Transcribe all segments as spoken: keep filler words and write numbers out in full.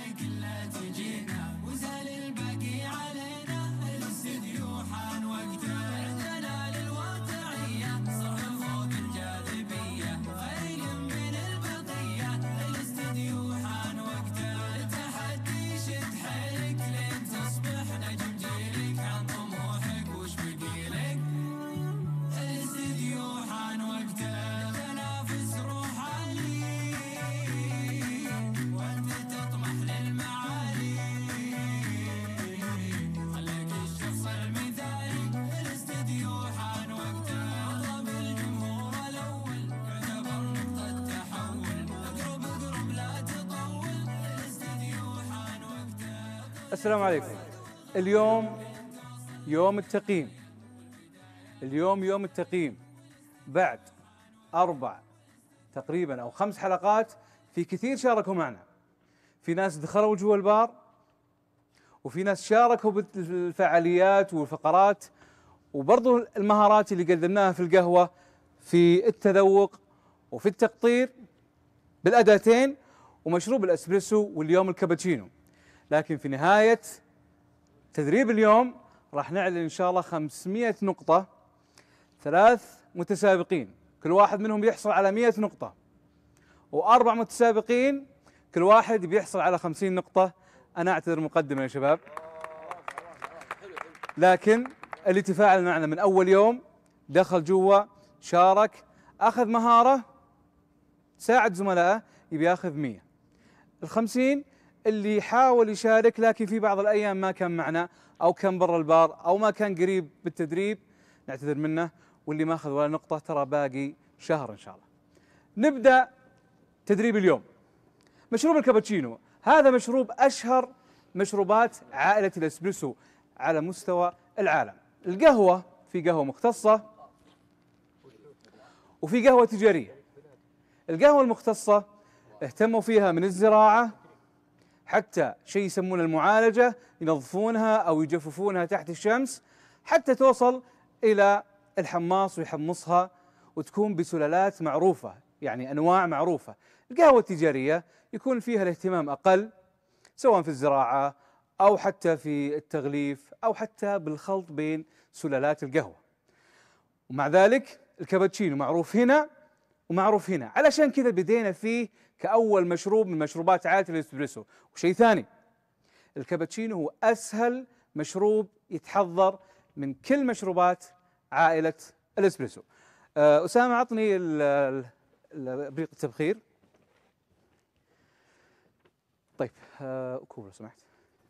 كلها تجينا وزال الباقي علينا، الاستديو حان وقته عندنا للواقعية، صرنا فوق الجاذبية خير من البقية، الاستديو حان وقته التحدي شد حيلك لين تصبح نجم جيلك، عن طموحك وش بقيلك، الاستديو حان وقته تنافس روح عالي وانت تطمح للمعالي، خليك الشخص المثالي، الاستديو حان وقته عظم الجمهور الاول يعتبر نقطة تحول، اقرب اقرب لا تطول، الاستديو حان وقته. السلام عليكم. اليوم يوم التقييم. اليوم يوم التقييم بعد أربع تقريبا أو خمس حلقات. في كثير شاركوا معنا، في ناس دخلوا جوا البار، وفي ناس شاركوا بالفعاليات والفقرات، وبرضو المهارات اللي قدمناها في القهوة، في التذوق وفي التقطير بالأداتين، ومشروب الأسبريسو واليوم الكابتشينو. لكن في نهاية تدريب اليوم راح نعلن إن شاء الله خمسمئة نقطة، ثلاث متسابقين كل واحد منهم بيحصل على مئة نقطة، وأربع متسابقين كل واحد بيحصل على خمسين نقطة. أنا أعتذر مقدما يا شباب، لكن اللي تفاعل معنا من أول يوم دخل جوا شارك أخذ مهارة ساعد زملائه يبي ياخذ مئة. الخمسين اللي حاول يشارك لكن في بعض الأيام ما كان معنا أو كان برا البار أو ما كان قريب بالتدريب نعتذر منه، واللي ما أخذ ولا نقطة ترى باقي شهر إن شاء الله. نبدأ تدريب اليوم. مشروب الكابتشينو هذا مشروب أشهر مشروبات عائلة الإسبريسو على مستوى العالم. القهوة في قهوة مختصة وفي قهوة تجارية. القهوة المختصة اهتموا فيها من الزراعة حتى شيء يسمونه المعالجة، ينظفونها أو يجففونها تحت الشمس حتى توصل إلى الحماص ويحمصها وتكون بسلالات معروفة، يعني أنواع معروفة. القهوة التجارية يكون فيها الاهتمام أقل، سواء في الزراعة أو حتى في التغليف أو حتى بالخلط بين سلالات القهوة. ومع ذلك الكابتشينو معروف هنا ومعروف هنا، علشان كذا بدينا فيه كأول مشروب من مشروبات عائلة الإسبريسو. وشيء ثاني، الكابتشينو هو أسهل مشروب يتحضر من كل مشروبات عائلة الإسبريسو. أسامة عطني بريق التبخير. طيب كوب لو سمحت.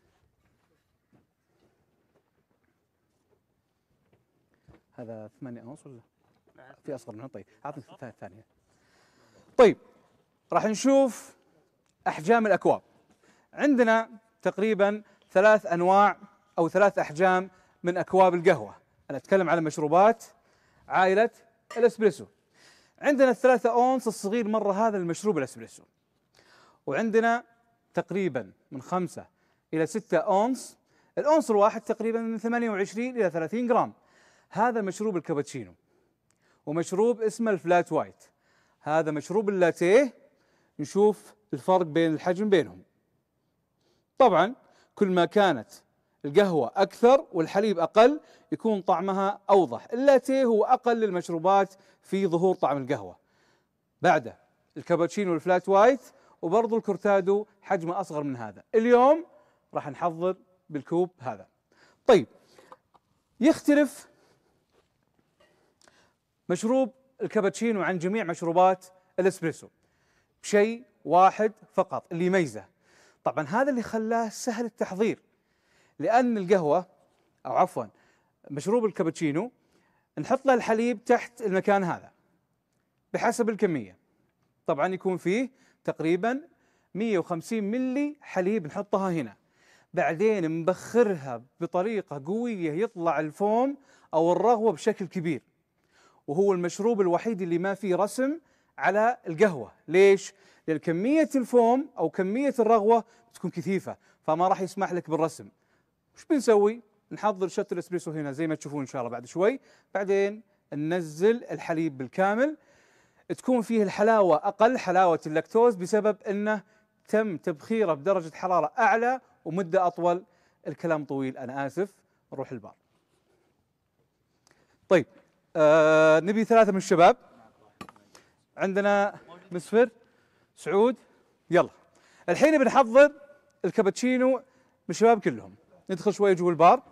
هذا ثمانية أونص ولا في أصغر منه؟ طيب أعطني الثانية. طيب راح نشوف أحجام الأكواب. عندنا تقريبا ثلاث أنواع أو ثلاث أحجام من أكواب القهوة. أنا أتكلم على مشروبات عائلة الإسبريسو. عندنا الثلاثة أونص الصغير مرة هذا المشروب الإسبريسو، وعندنا تقريبا من خمسة إلى ستة أونص. الأونص الواحد تقريبا من ثمانية وعشرين إلى ثلاثين جرام. هذا مشروب الكابتشينو. ومشروب اسمه الفلات وايت، هذا مشروب اللاتيه. نشوف الفرق بين الحجم بينهم. طبعا كل ما كانت القهوة أكثر والحليب أقل يكون طعمها أوضح. اللاتيه هو أقل المشروبات في ظهور طعم القهوة. بعده الكابتشينو والفلات وايت، وبرضو الكورتادو حجمه أصغر من هذا. اليوم راح نحضر بالكوب هذا. طيب يختلف مشروب الكابتشينو عن جميع مشروبات الإسبريسو بشيء واحد فقط اللي يميزه. طبعا هذا اللي خلاه سهل التحضير، لأن القهوة أو عفوا مشروب الكابتشينو نحط له الحليب تحت المكان هذا بحسب الكمية. طبعا يكون فيه تقريبا مئة وخمسين ملي حليب نحطها هنا، بعدين نبخرها بطريقة قوية يطلع الفوم أو الرغوة بشكل كبير. وهو المشروب الوحيد اللي ما فيه رسم على القهوة. ليش؟ لأن كمية الفوم أو كمية الرغوة تكون كثيفة، فما راح يسمح لك بالرسم. وش بنسوي؟ نحضر شت الاسبريسو هنا زي ما تشوفون إن شاء الله بعد شوي، بعدين ننزل الحليب بالكامل. تكون فيه الحلاوة أقل، حلاوة اللاكتوز، بسبب أنه تم تبخيره بدرجة حرارة أعلى ومدة أطول. الكلام طويل، أنا آسف، نروح البار. طيب آه نبي ثلاثة من الشباب. عندنا مسفر، سعود، يلا. الحين بنحضر الكابتشينو من الشباب كلهم. ندخل شوي جوا البار.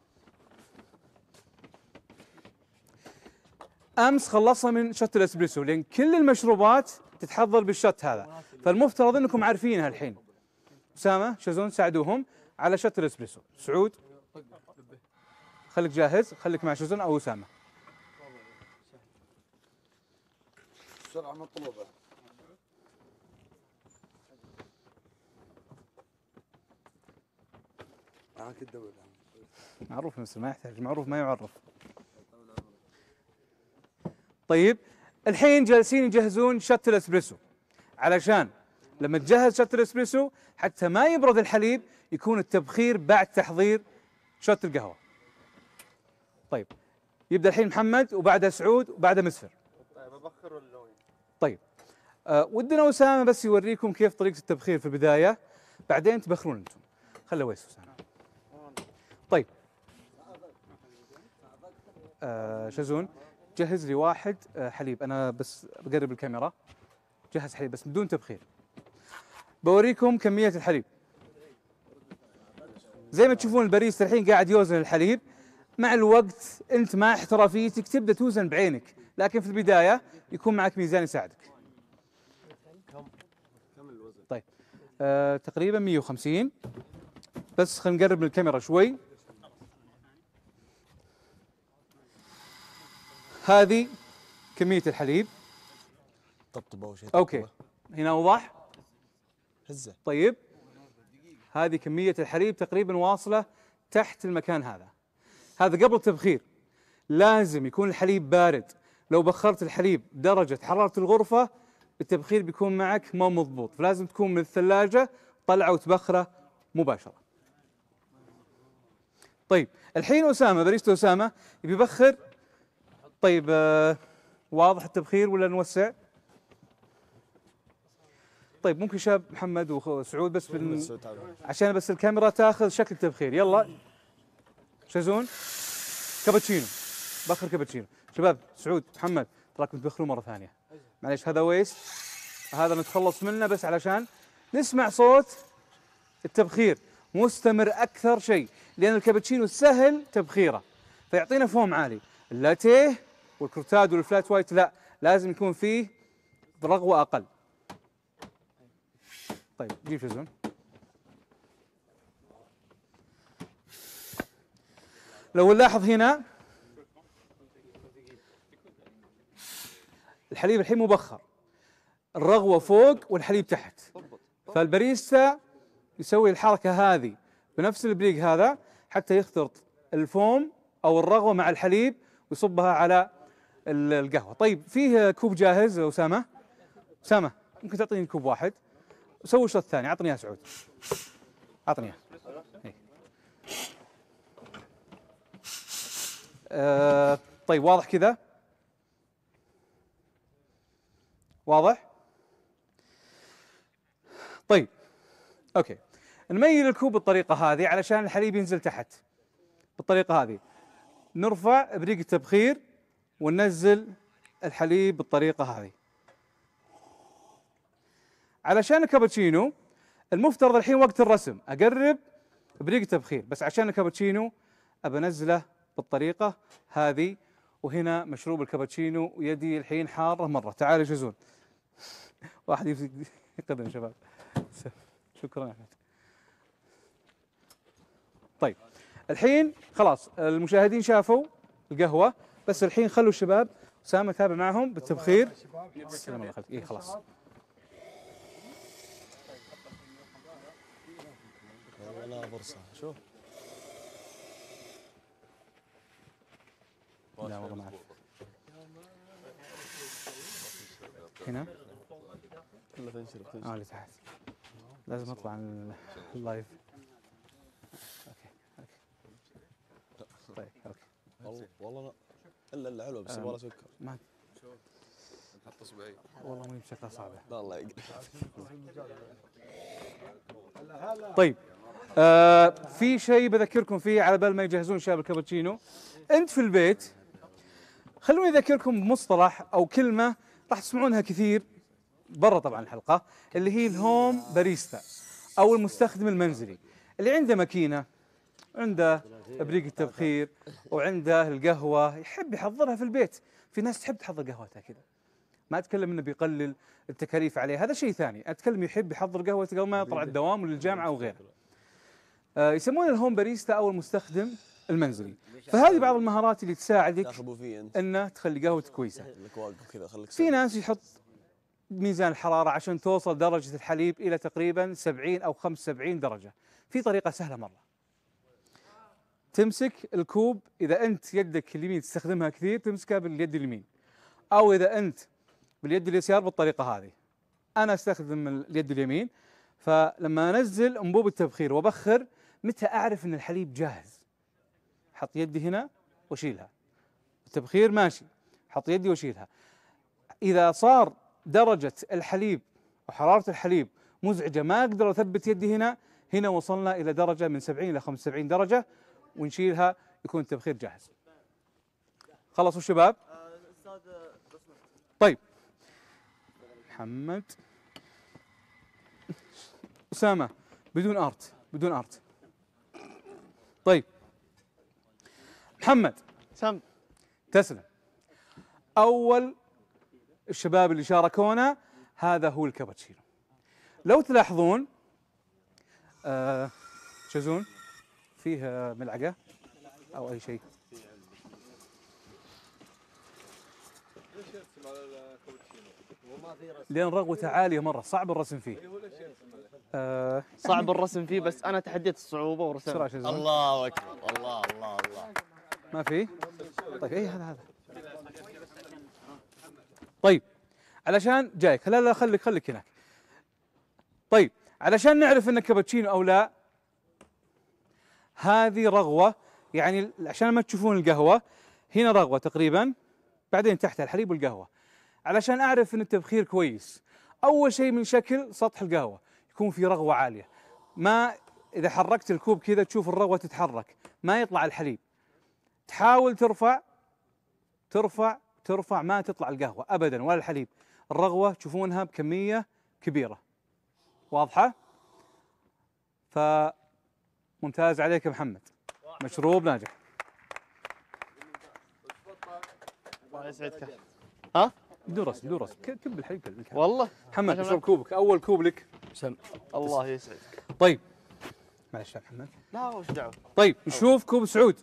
امس خلصنا من شوت الاسبريسو، لان كل المشروبات تتحضر بالشوت هذا، فالمفترض انكم عارفينها الحين. اسامه، شازون، ساعدوهم على شوت الاسبريسو. سعود خليك جاهز، خليك مع شازون او اسامه. السرعة مطلوبة. معك الدولة. معروف مثل ما يحتاج، معروف ما يعرف. طيب الحين جالسين يجهزون شوت الاسبريسو، علشان لما تجهز شوت الاسبريسو حتى ما يبرد الحليب يكون التبخير بعد تحضير شوت القهوة. طيب يبدأ الحين محمد وبعده سعود وبعده مسفر. طيب أبخر ولا وين؟ طيب أه ودنا أسامة بس يوريكم كيف طريقة التبخير في البداية، بعدين تبخرون أنتم. خله ويس أسامة. طيب أه شازون جهز لي واحد أه حليب، أنا بس بقرب الكاميرا. جهز حليب بس بدون تبخير. بوريكم كمية الحليب. زي ما تشوفون الباريستا الحين قاعد يوزن الحليب. مع الوقت أنت مع احترافيتك تبدأ توزن بعينك، لكن في البداية يكون معك ميزان يساعدك. طيب آه تقريبا مئة وخمسين. بس خلينا نقرب من الكاميرا شوي. هذه كمية الحليب. طبطبة وشيء. اوكي هنا اوضح. هزة. طيب هذه كمية الحليب تقريبا واصلة تحت المكان هذا. هذا قبل التبخير. لازم يكون الحليب بارد. لو بخرت الحليب بدرجة حرارة الغرفة التبخير بيكون معك ما مضبوط، فلازم تكون من الثلاجة طلعه وتبخره مباشرة. طيب الحين أسامة، باريستا أسامة يبي يبخر. طيب آه واضح التبخير ولا نوسع؟ طيب ممكن شاب محمد وسعود بس بن... عشان بس الكاميرا تاخذ شكل التبخير. يلا شازون كابتشينو، بخر كابتشينو. شباب سعود محمد تراكم تبخروا مرة ثانية. معليش هذا ويست، هذا نتخلص منه بس علشان نسمع صوت التبخير مستمر أكثر شيء، لأن الكابتشينو سهل تبخيره فيعطينا فوم عالي. اللاتيه والكروتاد والفلات وايت لا، لازم يكون فيه رغوة أقل. طيب جيب شازون. لو نلاحظ هنا الحليب الحين مبخر، الرغوة فوق والحليب تحت، فالباريستا يسوي الحركة هذه بنفس البريق هذا حتى يختلط الفوم أو الرغوة مع الحليب ويصبها على القهوة. طيب فيه كوب جاهز أسامة؟ أسامة ممكن تعطيني كوب واحد وسوي الشوط الثاني. أعطني يا سعود، أعطني إياه. أه طيب واضح كذا؟ واضح؟ طيب اوكي نميل الكوب بالطريقة هذه علشان الحليب ينزل تحت بالطريقة هذه. نرفع بريق التبخير وننزل الحليب بالطريقة هذه. علشان الكابتشينو المفترض الحين وقت الرسم اقرب بريق التبخير، بس عشان الكابتشينو ابى انزله بالطريقة هذه. وهنا مشروب الكابتشينو ويدي الحين حارة مرة. تعالوا يجهزون. واحد يقدم شباب. شكرا أحمد. طيب الحين خلاص المشاهدين شافوا القهوة، بس الحين خلوا الشباب أسامة تابع معهم بالتبخير. السلام الله يخليك. إيه خلاص. ولا فرصة. شوف. لا والله ما أعرف. هنا كله تنشر تنشر. اه اللي تحت لازم اطلع عن اللايف. اوكي اوكي طيب اوكي. والله والله لا الا الا حلوه بس يبغى سكر. ما نحط اصبعي والله مو بشكلها صعبه. لا الله يقلب. طيب آه في شيء بذكركم فيه على بال ما يجهزون شباب الكابتشينو. انت في البيت خلوني اذكركم بمصطلح او كلمه راح تسمعونها كثير برا طبعا الحلقه، اللي هي الهوم باريستا او المستخدم المنزلي، اللي عنده ماكينه، عنده ابريق التبخير، وعنده القهوه يحب يحضرها في البيت. في ناس تحب تحضر قهوتها كذا، ما اتكلم انه بيقلل التكاليف عليه، هذا شيء ثاني، اتكلم يحب يحضر قهوته قبل ما يطلع الدوام وللجامعه او غيره. آه يسمونه الهوم باريستا او المستخدم المنزلي. فهذه بعض المهارات اللي تساعدك تاخذوا فيه انت انه تخلي قهوتك كويسه. لك واقف كذا خليك في ساكت. ناس يحط ميزان الحراره عشان توصل درجه الحليب الى تقريبا سبعين او خمسة وسبعين درجه. في طريقه سهله مره، تمسك الكوب، اذا انت يدك اليمين تستخدمها كثير تمسكها باليد اليمين، او اذا انت باليد اليسار بالطريقه هذه. انا استخدم اليد اليمين، فلما انزل انبوب التبخير وابخر، متى اعرف ان الحليب جاهز؟ حط يدي هنا واشيلها، التبخير ماشي، حط يدي واشيلها. اذا صار درجه الحليب وحراره الحليب مزعجه ما اقدر اثبت يدي هنا، هنا وصلنا الى درجه من سبعين الى خمسة وسبعين درجه، ونشيلها يكون التبخير جاهز. خلصوا الشباب؟ طيب محمد، أسامة، بدون ارت بدون ارت. طيب محمد، سم تسلم. اول الشباب اللي شاركونا هذا هو الكابتشينو. لو تلاحظون آه شزون فيه ملعقه او اي شيء. لان رغوته عاليه مره، صعب الرسم فيه. آه صعب الرسم فيه، بس انا تحديت الصعوبه بسرعه ورسمت. شزون. الله اكبر، الله الله الله. ما في؟ طيب اي هذا هذا. طيب علشان جايك، لا لا خليك خليك هناك. طيب علشان نعرف انك كابتشينو او لا، هذه رغوه، يعني عشان ما تشوفون القهوه، هنا رغوه تقريبا، بعدين تحتها الحليب والقهوه. علشان اعرف ان التبخير كويس، اول شيء من شكل سطح القهوه يكون في رغوه عاليه، ما اذا حركت الكوب كذا تشوف الرغوه تتحرك، ما يطلع الحليب. تحاول ترفع ترفع ترفع ما تطلع القهوه ابدا ولا الحليب، الرغوه تشوفونها بكميه كبيره. واضحه؟ فممتاز عليك يا محمد، مشروب ناجح. الله يسعدك. ها؟ بدون رسم بدون رسم، كب الحليب بالكامل. والله محمد عشان اشرب كوبك، اول كوب لك. سم. الله يسعدك. طيب معلش يا محمد. لا وش دعوه. طيب نشوف كوب سعود.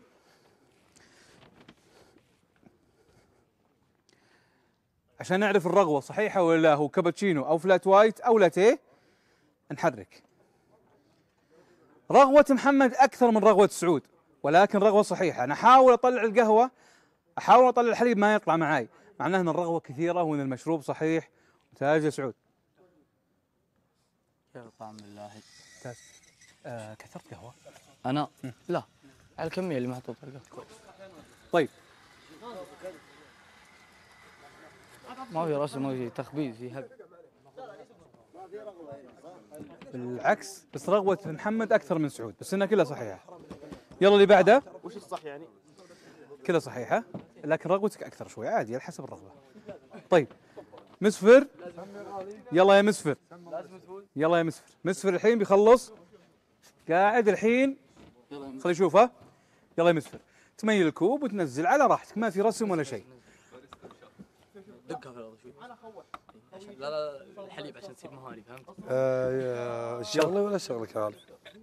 عشان نعرف الرغوه صحيحه ولا لا، هو كابتشينو او فلات وايت او لاتيه، نحرك. رغوه محمد اكثر من رغوه سعود، ولكن رغوه صحيحه. انا احاول اطلع القهوه، احاول اطلع الحليب ما يطلع معاي، معناه ان الرغوه كثيره وان المشروب صحيح. ممتاز يا سعود. يا طعم الله. ممتاز. آه كثرت قهوه؟ انا لا، على الكميه اللي محطوطه القهوه. طيب ما في رسم، ما في تخبيز، في هب. بالعكس، بس رغوه محمد اكثر من سعود، بس انها كلها صحيحه. يلا اللي بعده. وش الصح يعني؟ كلها صحيحه، لكن رغوتك اكثر شوي، عادي على حسب الرغبه. طيب مسفر، يلا يا مسفر، يلا يا مسفر. مسفر الحين بيخلص، قاعد الحين، خلي يشوفه. يلا يا مسفر، تميل الكوب وتنزل على راحتك، ما في رسم ولا شيء. دقها في الارض شوي. لا لا الحليب عشان تصير مهاري، فهمت؟ آه الشغله ولا شغلك هذا؟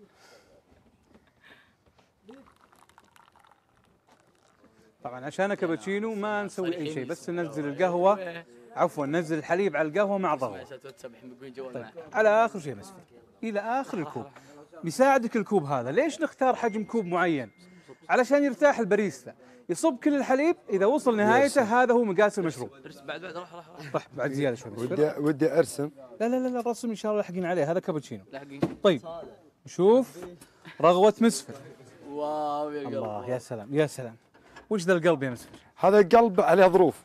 طبعا عشان كابتشينو ما نسوي اي شيء، بس ننزل القهوه، عفوا ننزل الحليب على القهوه مع الرغوه. طيب على اخر شيء مسفر، الى اخر الكوب. بيساعدك الكوب هذا، ليش نختار حجم كوب معين؟ علشان يرتاح الباريستا، يصب كل الحليب، اذا وصل نهايته هذا هو مقاس المشروب. بعد بعد راح راح راح. طيب بعد زياده شوي. ودي ودي ارسم. لا لا لا لا الرسم ان شاء الله لاحقين عليه، هذا كابتشينو. لاحقين. طيب نشوف رغوه مسفر. واو يا قلب. الله يا سلام يا سلام. وش ذا القلب يا مسفر؟ هذا قلب عليه ظروف.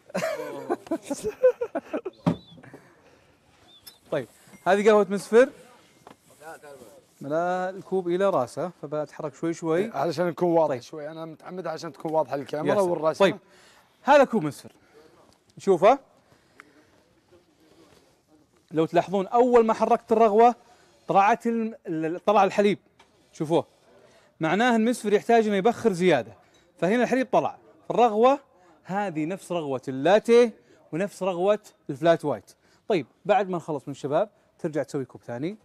طيب هذه قهوه مسفر. ملا الكوب الى راسه، فبتحرك شوي شوي علشان يكون واضح طيب. شوي، انا متعمد عشان تكون واضحه يا الكاميرا سلام. والرسمه. طيب هذا كوب مسفر، شوفه لو تلاحظون اول ما حركت الرغوه طلعت الم... طلع الحليب، شوفوه، معناه المسفر يحتاج انه يبخر زياده، فهنا الحليب طلع. الرغوه هذه نفس رغوه اللاتيه ونفس رغوه الفلات وايت. طيب بعد ما نخلص من الشباب ترجع تسوي كوب ثاني،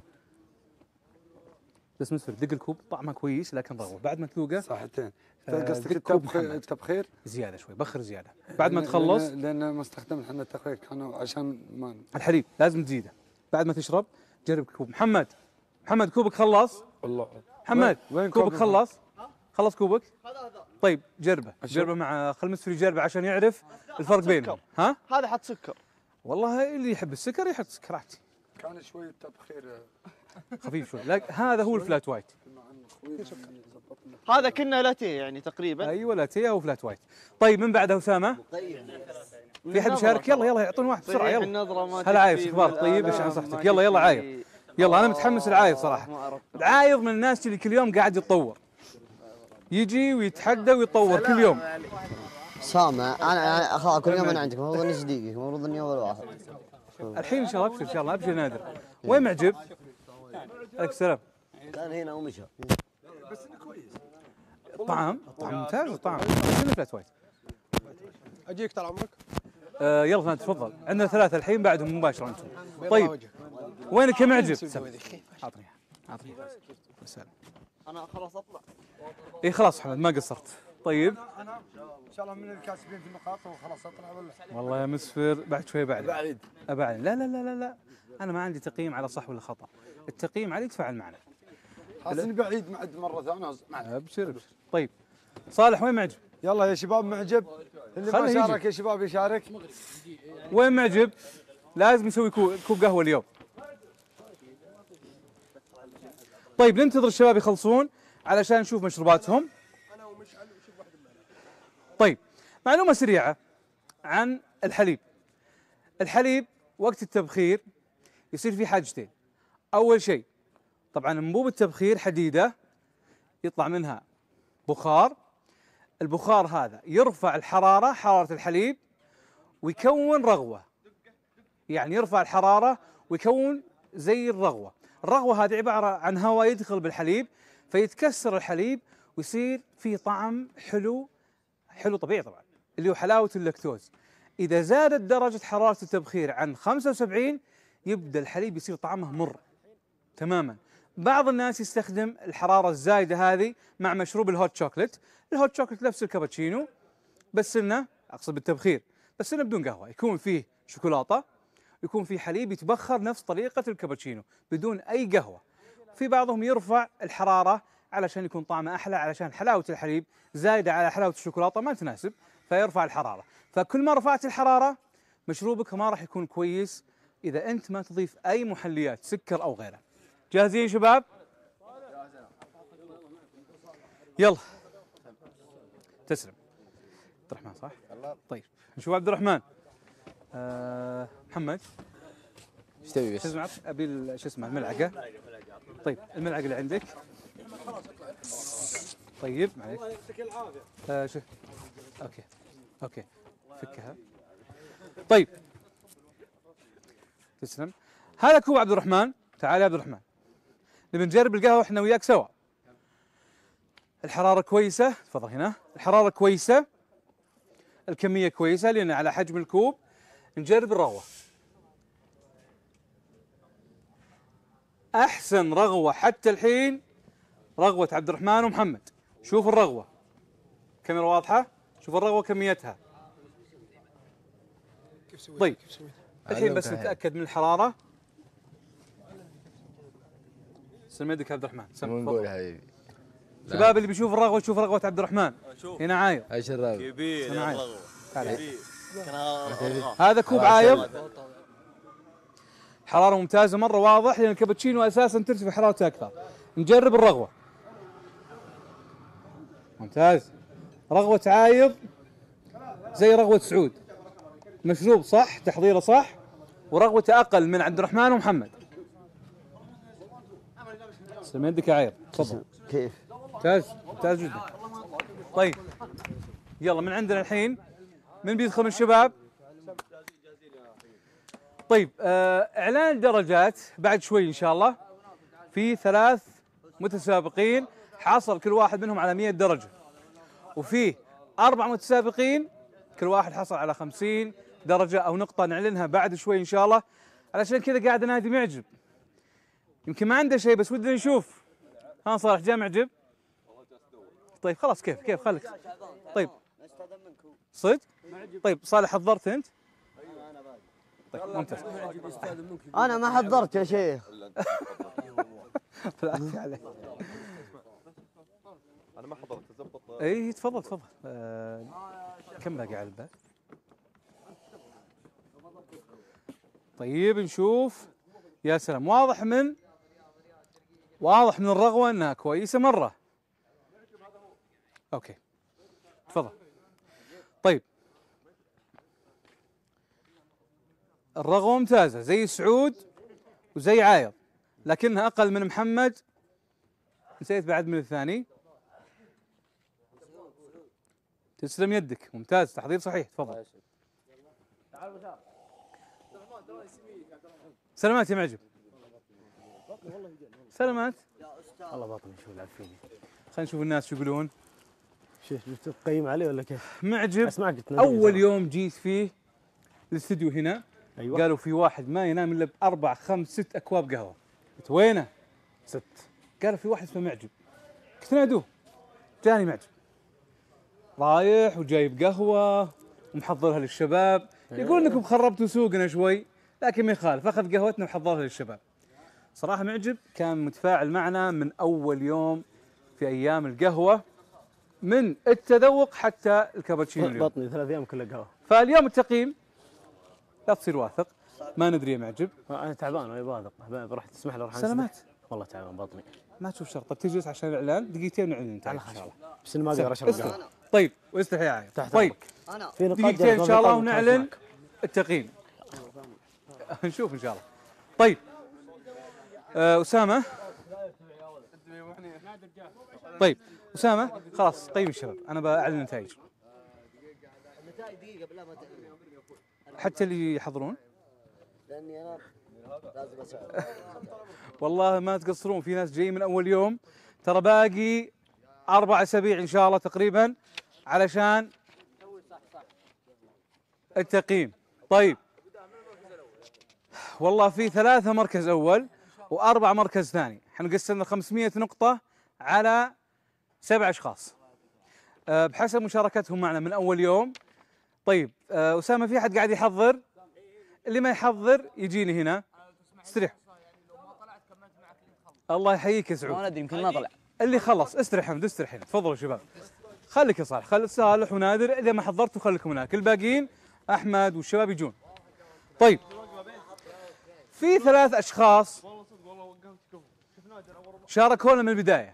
بس مسفر دق الكوب طعمه كويس لكن رغوه، بعد ما تذوقه صحتين. آه، قصدك دق كوب التبخير محمد. التبخير زياده شوي، بخر زياده بعد ما تخلص. لان, لأن ما استخدمنا احنا التبخير كانوا عشان ما الحليب لازم تزيده بعد ما تشرب. جرب كوب محمد. محمد كوبك خلص. والله. محمد وين- وين كوبك كوبك؟ خلص. خلص كوبك. طيب جربه أشوف. جربه مع خل مسفر يجربه عشان يعرف الفرق بينهم. ها هذا حط سكر. والله اللي يحب السكر يحط سكر عادي كان شوي التبخير خفيف شوي، لكن هذا هو الفلات وايت. هذا كنا لاتيه يعني تقريبا. ايوه لاتيه او فلات وايت. طيب من بعده اسامه؟ في احد يشارك؟ يلا يلا يعطوني واحد بسرعه يلا. النظرة ما هلا عايض تكفي اخبارك؟ طيب ايش بالآلام، نصيحتك؟ ما يلا يلا تكفي. عايض. يلا انا متحمس العايض ما صراحه. عرفت. العايض من الناس اللي كل يوم قاعد يتطور، يجي ويتحدى ويتطور كل يوم. سامع انا أنا خلاص كل يوم انا عندك المفروض اني صديقك المفروض اني اول واحد. الحين ان شاء الله ابشر ان شاء الله ابشر نادر. وين معجب؟ عليك السلام. كان هنا ومشى. الطعام الطعام ممتاز الطعام. شنو فلات وايت؟ اجيك طال عمرك. آه يلا فهد تفضل، عندنا ثلاثة الحين بعدهم مباشرة انتم. طيب وينك يا معجب؟ سلام. اعطني اعطني سلام. انا خلاص اطلع. اي خلاص محمد ما قصرت. طيب انا ان شاء الله من الكاسبين في النقاط وخلاص اطلع ولا والله يا مسفر بعد شوي بعد بعيد. ابعد. لا لا لا لا لا انا ما عندي تقييم على صح ولا خطا، التقييم عليك تفعل معنا. حاسس بعيد معد مره ثانيه. ابشر ابشر. طيب صالح وين معجب؟ يلا يا شباب معجب اللي خليه ما يجي. شارك يا شباب يشارك. وين معجب؟ لازم يسوي كو- كوب قهوه اليوم. طيب ننتظر الشباب يخلصون علشان نشوف مشروباتهم. طيب معلومه سريعه عن الحليب. الحليب وقت التبخير يصير فيه حاجتين. اول شيء طبعا انبوب التبخير حديده يطلع منها بخار، البخار هذا يرفع الحراره، حراره الحليب، ويكون رغوه. يعني يرفع الحراره ويكون زي الرغوه. الرغوه هذه عباره عن هواء يدخل بالحليب فيتكسر الحليب ويصير فيه طعم حلو، حلو طبيعي طبعا اللي هو حلاوه اللاكتوز. اذا زادت درجه حراره التبخير عن خمسة وسبعين يبدا الحليب يصير طعمه مر تماما. بعض الناس يستخدم الحراره الزايده هذه مع مشروب الهوت شوكليت. الهوت شوكليت نفس الكابتشينو بس انه اقصد بالتبخير، بس انه بدون قهوه، يكون فيه شوكولاته، يكون فيه حليب يتبخر نفس طريقه الكابتشينو بدون اي قهوه. في بعضهم يرفع الحراره علشان يكون طعمه احلى، علشان حلاوه الحليب زايده على حلاوه الشوكولاته ما تناسب فيرفع الحراره. فكل ما رفعت الحراره مشروبك ما راح يكون كويس اذا انت ما تضيف اي محليات سكر او غيره. جاهزين يا شباب؟ يلا تسلم. عبد الرحمن صح؟ طيب نشوف عبد الرحمن. آه محمد ايش تبي بس؟ شو اسمه؟ ابي ال- شو اسمه الملعقه. طيب الملعقه اللي عندك. طيب معليش. آه شو اوكي اوكي فكها. طيب تسلم. هذا كوب عبد الرحمن. تعال يا عبد الرحمن نبي نجرب القهوه احنا وياك سوا. الحراره كويسه، تفضل هنا. الحراره كويسه، الكميه كويسه لان على حجم الكوب. نجرب الرغوه. احسن رغوه حتى الحين رغوه عبد الرحمن ومحمد. شوف الرغوه، كاميرا واضحه؟ شوف الرغوه كميتها. طيب الحين بس نتاكد من الحراره. سلم يدك عبد الرحمن. سلم نقول يا حبيبي. شباب اللي بيشوف الرغوه يشوف رغوه عبد الرحمن. هنا عايض. ايش الرغوه؟ كبير أنا عايض. الرغوة. تعال. كان هذا كوب عايض، حراره ممتازه مره واضح لان الكابتشينو اساسا ترتفع حرارته اكثر. نجرب الرغوه. ممتاز. رغوه عايض زي رغوه سعود، مشروب صح، تحضيره صح، ورغوته اقل من عبد الرحمن ومحمد. تسلم يدك يا عير، تفضل. كيف؟ ممتاز ممتاز جدا. طيب يلا من عندنا الحين من بيدخل من الشباب؟ طيب آه اعلان الدرجات بعد شوي ان شاء الله. في ثلاث متسابقين حصل كل واحد منهم على مئة درجة، وفي أربع متسابقين كل واحد حصل على خمسين درجة أو نقطة، نعلنها بعد شوي إن شاء الله. علشان كذا قاعد أنادي معجب، يمكن ما عنده شيء بس ودنا نشوف. ها صالح جاء معجب؟ طيب خلاص كيف كيف خليك. طيب صدق؟ طيب صالح حضرت أنت؟ طيب ممتاز. انا ما حضرت يا شيخ. بالعافية عليك. انا ما حضرت زبط. اي تفضل تفضل. آه كم باقي على الباب؟ طيب نشوف. يا سلام، واضح من واضح من الرغوة انها كويسة مرة. اوكي تفضل. طيب الرغوة ممتازة زي سعود وزي عايض، لكنها اقل من محمد. نسيت بعد من الثاني. تسلم يدك، ممتاز، تحضير صحيح، تفضل. سلامات يا معجب. سلامات. والله باطني شو العب فيني. خلينا نشوف الناس شو يقولون. شيخ جبت تقيم عليه ولا كيف؟ معجب اسمعك اول يوم جيت فيه الاستديو هنا. أيوة. قالوا في واحد ما ينام الا باربع خمس ست اكواب قهوه. قلت وينه؟ ست. قالوا في واحد اسمه معجب. قلت نادوه. جاني معجب رايح وجايب قهوه ومحضرها للشباب. يقول انكم خربتوا سوقنا شوي، لكن ما يخالف، اخذ قهوتنا وحضرها للشباب. صراحه معجب كان متفاعل معنا من اول يوم في ايام القهوه، من التذوق حتى الكابتشينو اليوم. بطني ثلاث ايام كلها قهوه. فاليوم التقييم لا تصير واثق، ما ندري يا معجب. انا تعبان ولا باذق، بروح تسمح لي اروح سلامات. والله تعبان بطني. ما تشوف شرط. طيب تجلس عشان الاعلان دقيقتين ونعلن انت ان شاء الله. بس انا ما اقدر اشرب قهوه. طيب واستحي يا عايض. طيب انا في نقاط دقيقتين ان شاء الله ونعلن التقييم. نشوف ان شاء الله. طيب آه اسامه. طيب اسامه خلاص قيم الشباب، انا بعلن النتائج. حتى اللي يحضرون. لاني انا لازم اساعد. والله ما تقصرون، في ناس جاي من اول يوم. ترى باقي اربع اسابيع ان شاء الله تقريبا علشان التقييم. طيب والله في ثلاثة مركز اول واربع مركز ثاني. احنا قسمنا خمسمئة نقطة على سبع اشخاص أه بحسب مشاركتهم معنا من اول يوم. طيب أه اسامه في احد قاعد يحضر؟ اللي ما يحضر يجيني هنا. استريح. الله يحييك يا سعود. ما ندري يمكن ما طلع. اللي خلص استريح حمد، استريح هنا. تفضلوا شباب. خليك يا صالح، خلي صالح ونادر اذا ما حضرتوا خليكم هناك، الباقيين احمد والشباب يجون. طيب في ثلاث اشخاص شاركونا من البدايه.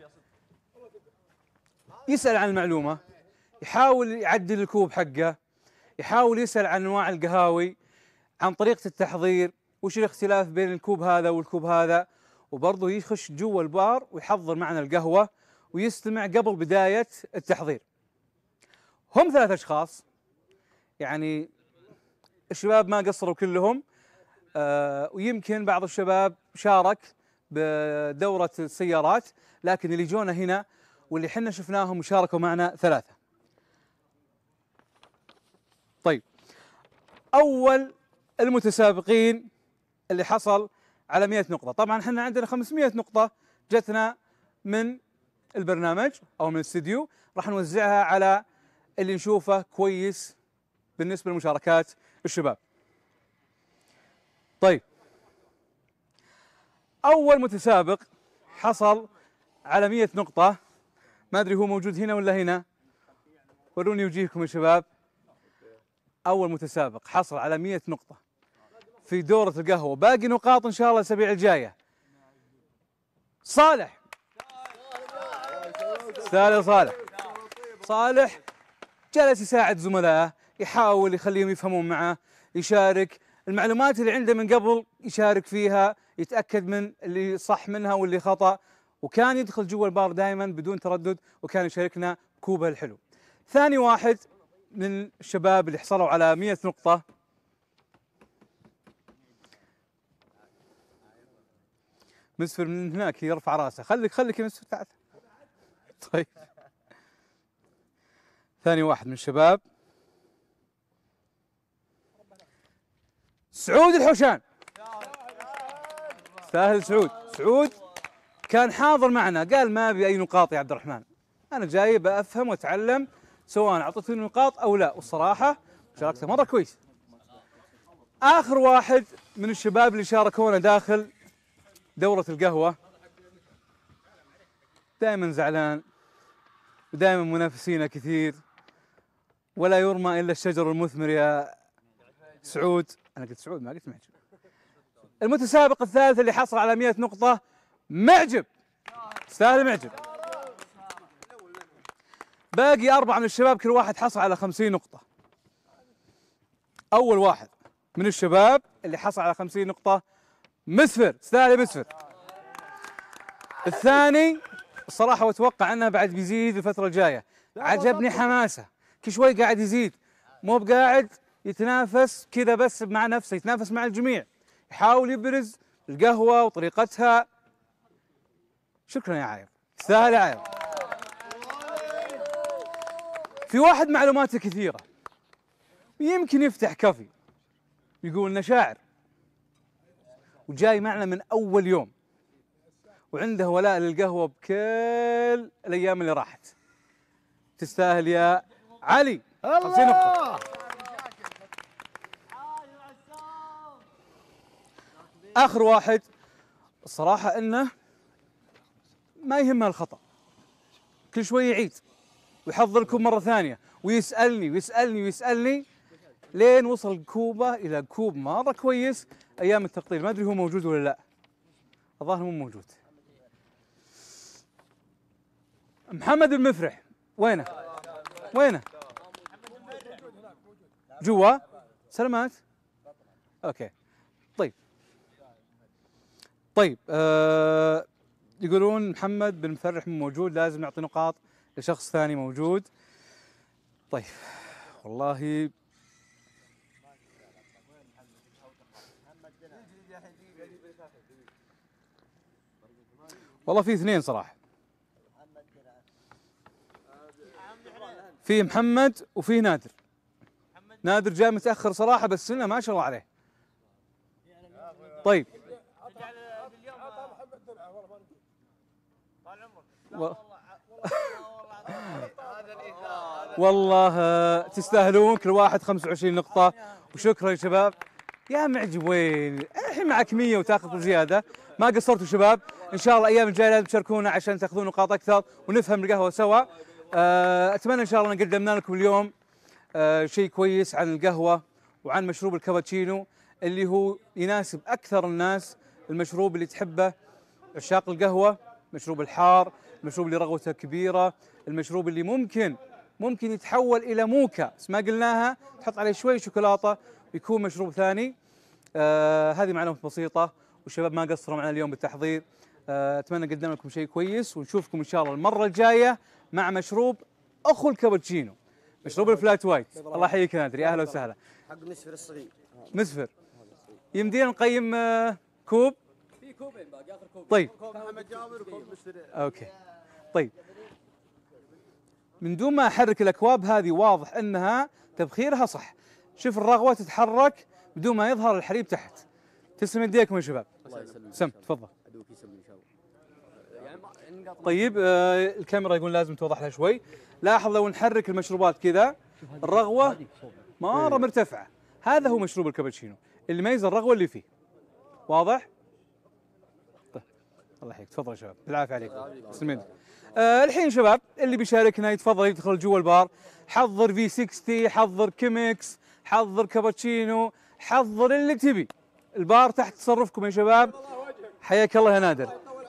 يسال عن المعلومه، يحاول يعدل الكوب حقه، يحاول يسال عن انواع القهاوي، عن طريقه التحضير، وش الاختلاف بين الكوب هذا والكوب هذا، وبرضه يخش جوا البار ويحضر معنا القهوه ويستمع قبل بدايه التحضير. هم ثلاث اشخاص، يعني الشباب ما قصروا كلهم. آه ويمكن بعض الشباب شارك بدورة السيارات، لكن اللي جونا هنا واللي حنا شفناهم وشاركوا معنا ثلاثة. طيب أول المتسابقين اللي حصل على مئة نقطة، طبعا حنا عندنا خمسمئة نقطة جتنا من البرنامج أو من الاستديو، راح نوزعها على اللي نشوفه كويس بالنسبة لمشاركات الشباب. طيب أول متسابق حصل على مئة نقطة، ما أدري هو موجود هنا ولا هنا، وروني وجيهكم يا شباب. أول متسابق حصل على مئة نقطة في دورة القهوة، باقي نقاط إن شاء الله الأسابيع الجاية. صالح. استاذ صالح. صالح جلس يساعد زملائه، يحاول يخليهم يفهمون معه، يشارك المعلومات اللي عنده من قبل يشارك فيها، يتاكد من اللي صح منها واللي خطا، وكان يدخل جوا البار دائما بدون تردد، وكان يشاركنا بكوبه الحلو. ثاني واحد من الشباب اللي حصلوا على مئة نقطه مسفر من هناك يرفع راسه. خليك خليك يا مسفر تعال. طيب ثاني واحد من الشباب سعود الحوشان. سهل سعود. سعود كان حاضر معنا قال ما ابي اي نقاط يا عبد الرحمن، انا جاي بافهم واتعلم سواء اعطيتني نقاط او لا، والصراحه شاركته مره كويس. اخر واحد من الشباب اللي شاركونا داخل دورة القهوة دائما زعلان ودائما منافسينه كثير، ولا يرمى الا الشجر المثمر يا سعود. انا قلت سعود ما قلت معجب. المتسابق الثالث اللي حصل على مئة نقطة معجب، يستاهل معجب. باقي أربعة من الشباب كل واحد حصل على خمسين نقطة. أول واحد من الشباب اللي حصل على خمسين نقطة مسفر، تستاهل مسفر. الثاني الصراحة واتوقع انه بعد بيزيد الفترة الجاية، عجبني حماسه، كل شوي قاعد يزيد، مو بقاعد يتنافس كذا بس مع نفسه، يتنافس مع الجميع، يحاول يبرز القهوة وطريقتها. شكرا يا عايض، تستاهل يا عايض. في واحد معلوماته كثيرة، يمكن يفتح كافي يقول لنا شاعر، وجاي معنا من أول يوم، وعنده ولاء للقهوة بكل الأيام اللي راحت. تستاهل يا علي. خمسين نقطة. آخر واحد الصراحة إنه ما يهمه الخطأ، كل شوي يعيد ويحضركم مرة ثانية ويسألني ويسألني ويسألني لين وصل كوبه إلى كوب مرة كويس أيام التقطير. ما أدري هو موجود ولا لا، الظاهر مو موجود. محمد المفرح وينه؟ وينه؟ جوا؟ سلامات؟ اوكي. طيب. طيب آه يقولون محمد بن مفرح مو موجود، لازم نعطي نقاط لشخص ثاني موجود. طيب والله والله في اثنين صراحة، في محمد وفي نادر. نادر جاء متأخر صراحة بس انه ما شاء الله عليه. طيب و... والله تستاهلون كل واحد خمسة وعشرين نقطة، وشكرا يا شباب. يا معجب وين؟ الحين معك مية وتاخذ زيادة، ما قصرتوا شباب. ان شاء الله الايام الجايه لازم تشاركونا عشان تاخذون نقاط اكثر ونفهم القهوه سوا. اتمنى ان شاء الله ان قدمنا لكم اليوم شيء كويس عن القهوه وعن مشروب الكابتشينو اللي هو يناسب اكثر الناس، المشروب اللي تحبه عشاق القهوه، مشروب الحار، المشروب اللي رغوته كبيره، المشروب اللي ممكن ممكن يتحول الى موكا بس ما قلناها، تحط عليه شوي شوكولاته ويكون مشروب ثاني. آه هذه معلومات بسيطه، والشباب ما قصروا معنا اليوم بالتحضير. آه اتمنى قدمنا لكم شيء كويس، ونشوفكم ان شاء الله المره الجايه مع مشروب اخو الكابتشينو، مشروب الفلات وايت. الله يحييك يا نادر، يا اهلا وسهلا. حق مسفر الصغير. مسفر يمدينا نقيم آه كوب؟ في كوبين باقي، اخر كوب. طيب محمد جابر وكوب مسفر. اوكي. طيب من دون ما احرك الاكواب هذه واضح انها تبخيرها صح. شوف الرغوه تتحرك بدون ما يظهر الحليب تحت. تسلم يديكم يا شباب. الله يسلمك. سم تفضل. طيب آه الكاميرا يقول لازم توضح لها شوي. لاحظ لو نحرك المشروبات كذا الرغوه مره مرتفعه، هذا هو مشروب الكابتشينو اللي يميز الرغوه اللي فيه. واضح؟ طيب الله يحييك، تفضل يا شباب، بالعافيه عليكم. تسلم. آه الحين شباب اللي بيشاركنا يتفضل يدخل جوا البار، حضر في ستين، حضر كيمكس، حضر كابتشينو، حضر اللي تبي. البار تحت تصرفكم يا شباب. حياك الله يا نادر.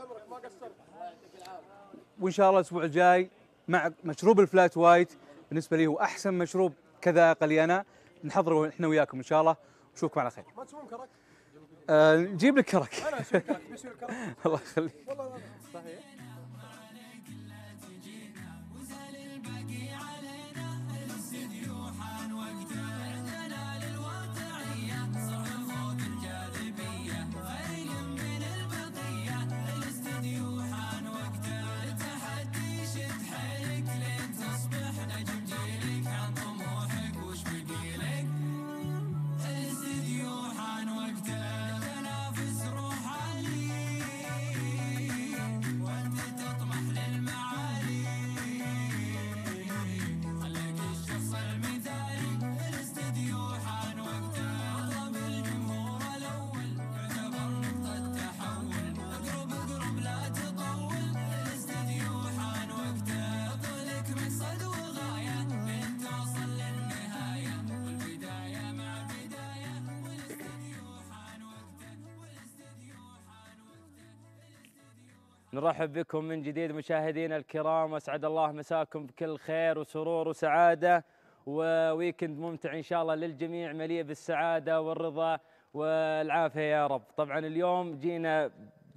وان شاء الله الاسبوع الجاي مع مشروب الفلات وايت، بالنسبه لي هو احسن مشروب كذا لي انا، نحضره احنا وياكم ان شاء الله، ونشوفكم على خير. آه، نجيب لك كرك. انا اسوي كرك بسوي كرك. الله يخليك. والله لا. صحيح. نرحب بكم من جديد مشاهدينا الكرام، واسعد الله مساكم بكل خير وسرور وسعاده، وويكند ممتع ان شاء الله للجميع مليء بالسعاده والرضا والعافيه يا رب. طبعا اليوم جينا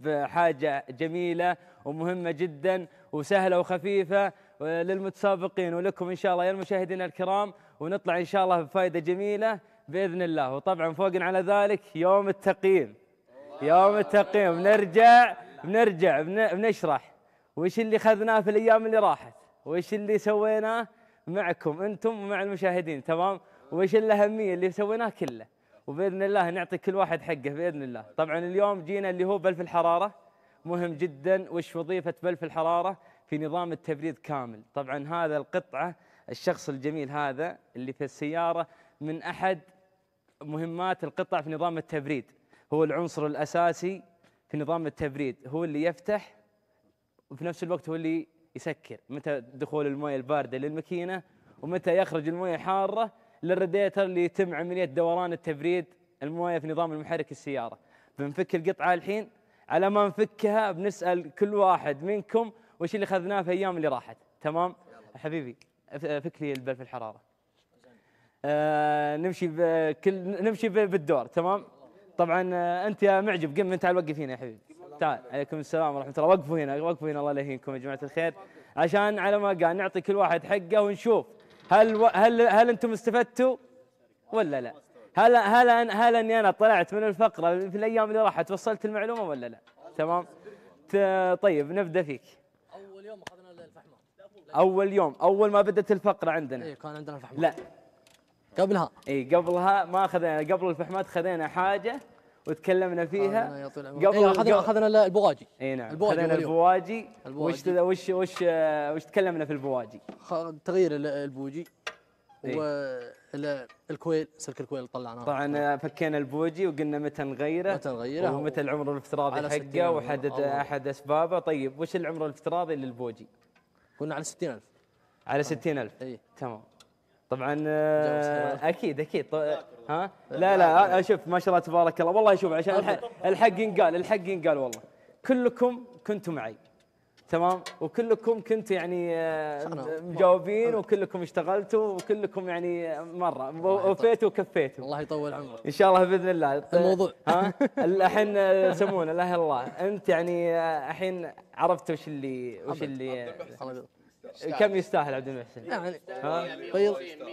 بحاجه جميله ومهمه جدا وسهله وخفيفه للمتسابقين ولكم ان شاء الله يا المشاهدين الكرام، ونطلع ان شاء الله بفائده جميله باذن الله. وطبعا فوق على ذلك يوم التقييم، يوم التقييم نرجع بنرجع بنشرح وش اللي خذناه في الايام اللي راحت، وش اللي سويناه معكم انتم ومع المشاهدين، تمام؟ وش الاهميه اللي سويناه كله، وباذن الله نعطي كل واحد حقه باذن الله. طبعا اليوم جينا اللي هو بلف الحراره، مهم جدا وش وظيفه بلف الحراره في نظام التبريد كامل. طبعا هذا القطعه الشخص الجميل هذا اللي في السياره من احد مهمات القطع في نظام التبريد، هو العنصر الاساسي في نظام التبريد، هو اللي يفتح وفي نفس الوقت هو اللي يسكر متى دخول المويه البارده للماكينه ومتى يخرج المويه الحاره للراديتر اللي يتم عمليه دوران التبريد المويه في نظام المحرك السياره. بنفك القطعه الحين، على ما نفكها بنسال كل واحد منكم وش اللي اخذناه في الايام اللي راحت، تمام؟ حبيبي فك لي البلف الحراره. آه نمشي بكل نمشي بالدور، تمام؟ طبعا انت يا معجب قم تعال وقف هنا يا حبيبي، تعال. عليكم السلام ورحمه الله. وقفوا هنا وقفوا هنا الله يلهيكم يا جماعه الخير، عشان على ما قال نعطي كل واحد حقه ونشوف هل و... هل هل انتم استفدتوا ولا لا؟ هل هل هل, هل اني انا طلعت من الفقره في الايام اللي راحت وصلت المعلومه ولا لا؟ تمام؟ ت... طيب نبدا فيك. اول يوم اخذنا الفحمات. اول يوم اول ما بدت الفقره عندنا. اي كان عندنا الفحمات. لا قبلها. اي قبلها ما اخذنا، قبل الفحمات خذينا حاجه وتكلمنا فيها. قبل ايه اخذنا اخذنا البواجي. اي نعم خذينا البواجي. وش وش وش وش تكلمنا في البواجي؟ تغيير البوجي والكويل، سلك الكويل طلعناه. طبعا فكينا البوجي وقلنا متى نغيره متى نغيره ومتى العمر الافتراضي حقه وحدد احد اسبابه. طيب وش العمر الافتراضي للبوجي؟ قلنا على ستين ألف. على ستين ألف. اي تمام. طبعا اكيد اكيد ها لا لا شوف ما شاء الله تبارك الله والله. شوف عشان الحق, الحق ينقال الحق ينقال والله كلكم كنتوا معي، تمام؟ وكلكم كنتوا يعني مجاوبين وكلكم اشتغلتوا وكلكم يعني مره وفيتوا وكفيتوا. الله يطول عمرك ان شاء الله باذن الله. الموضوع ها الحين يسمونه لا الله انت يعني الحين عرفت وش اللي وش اللي كم يستاهل عبد المحسن؟ يعني ها بيض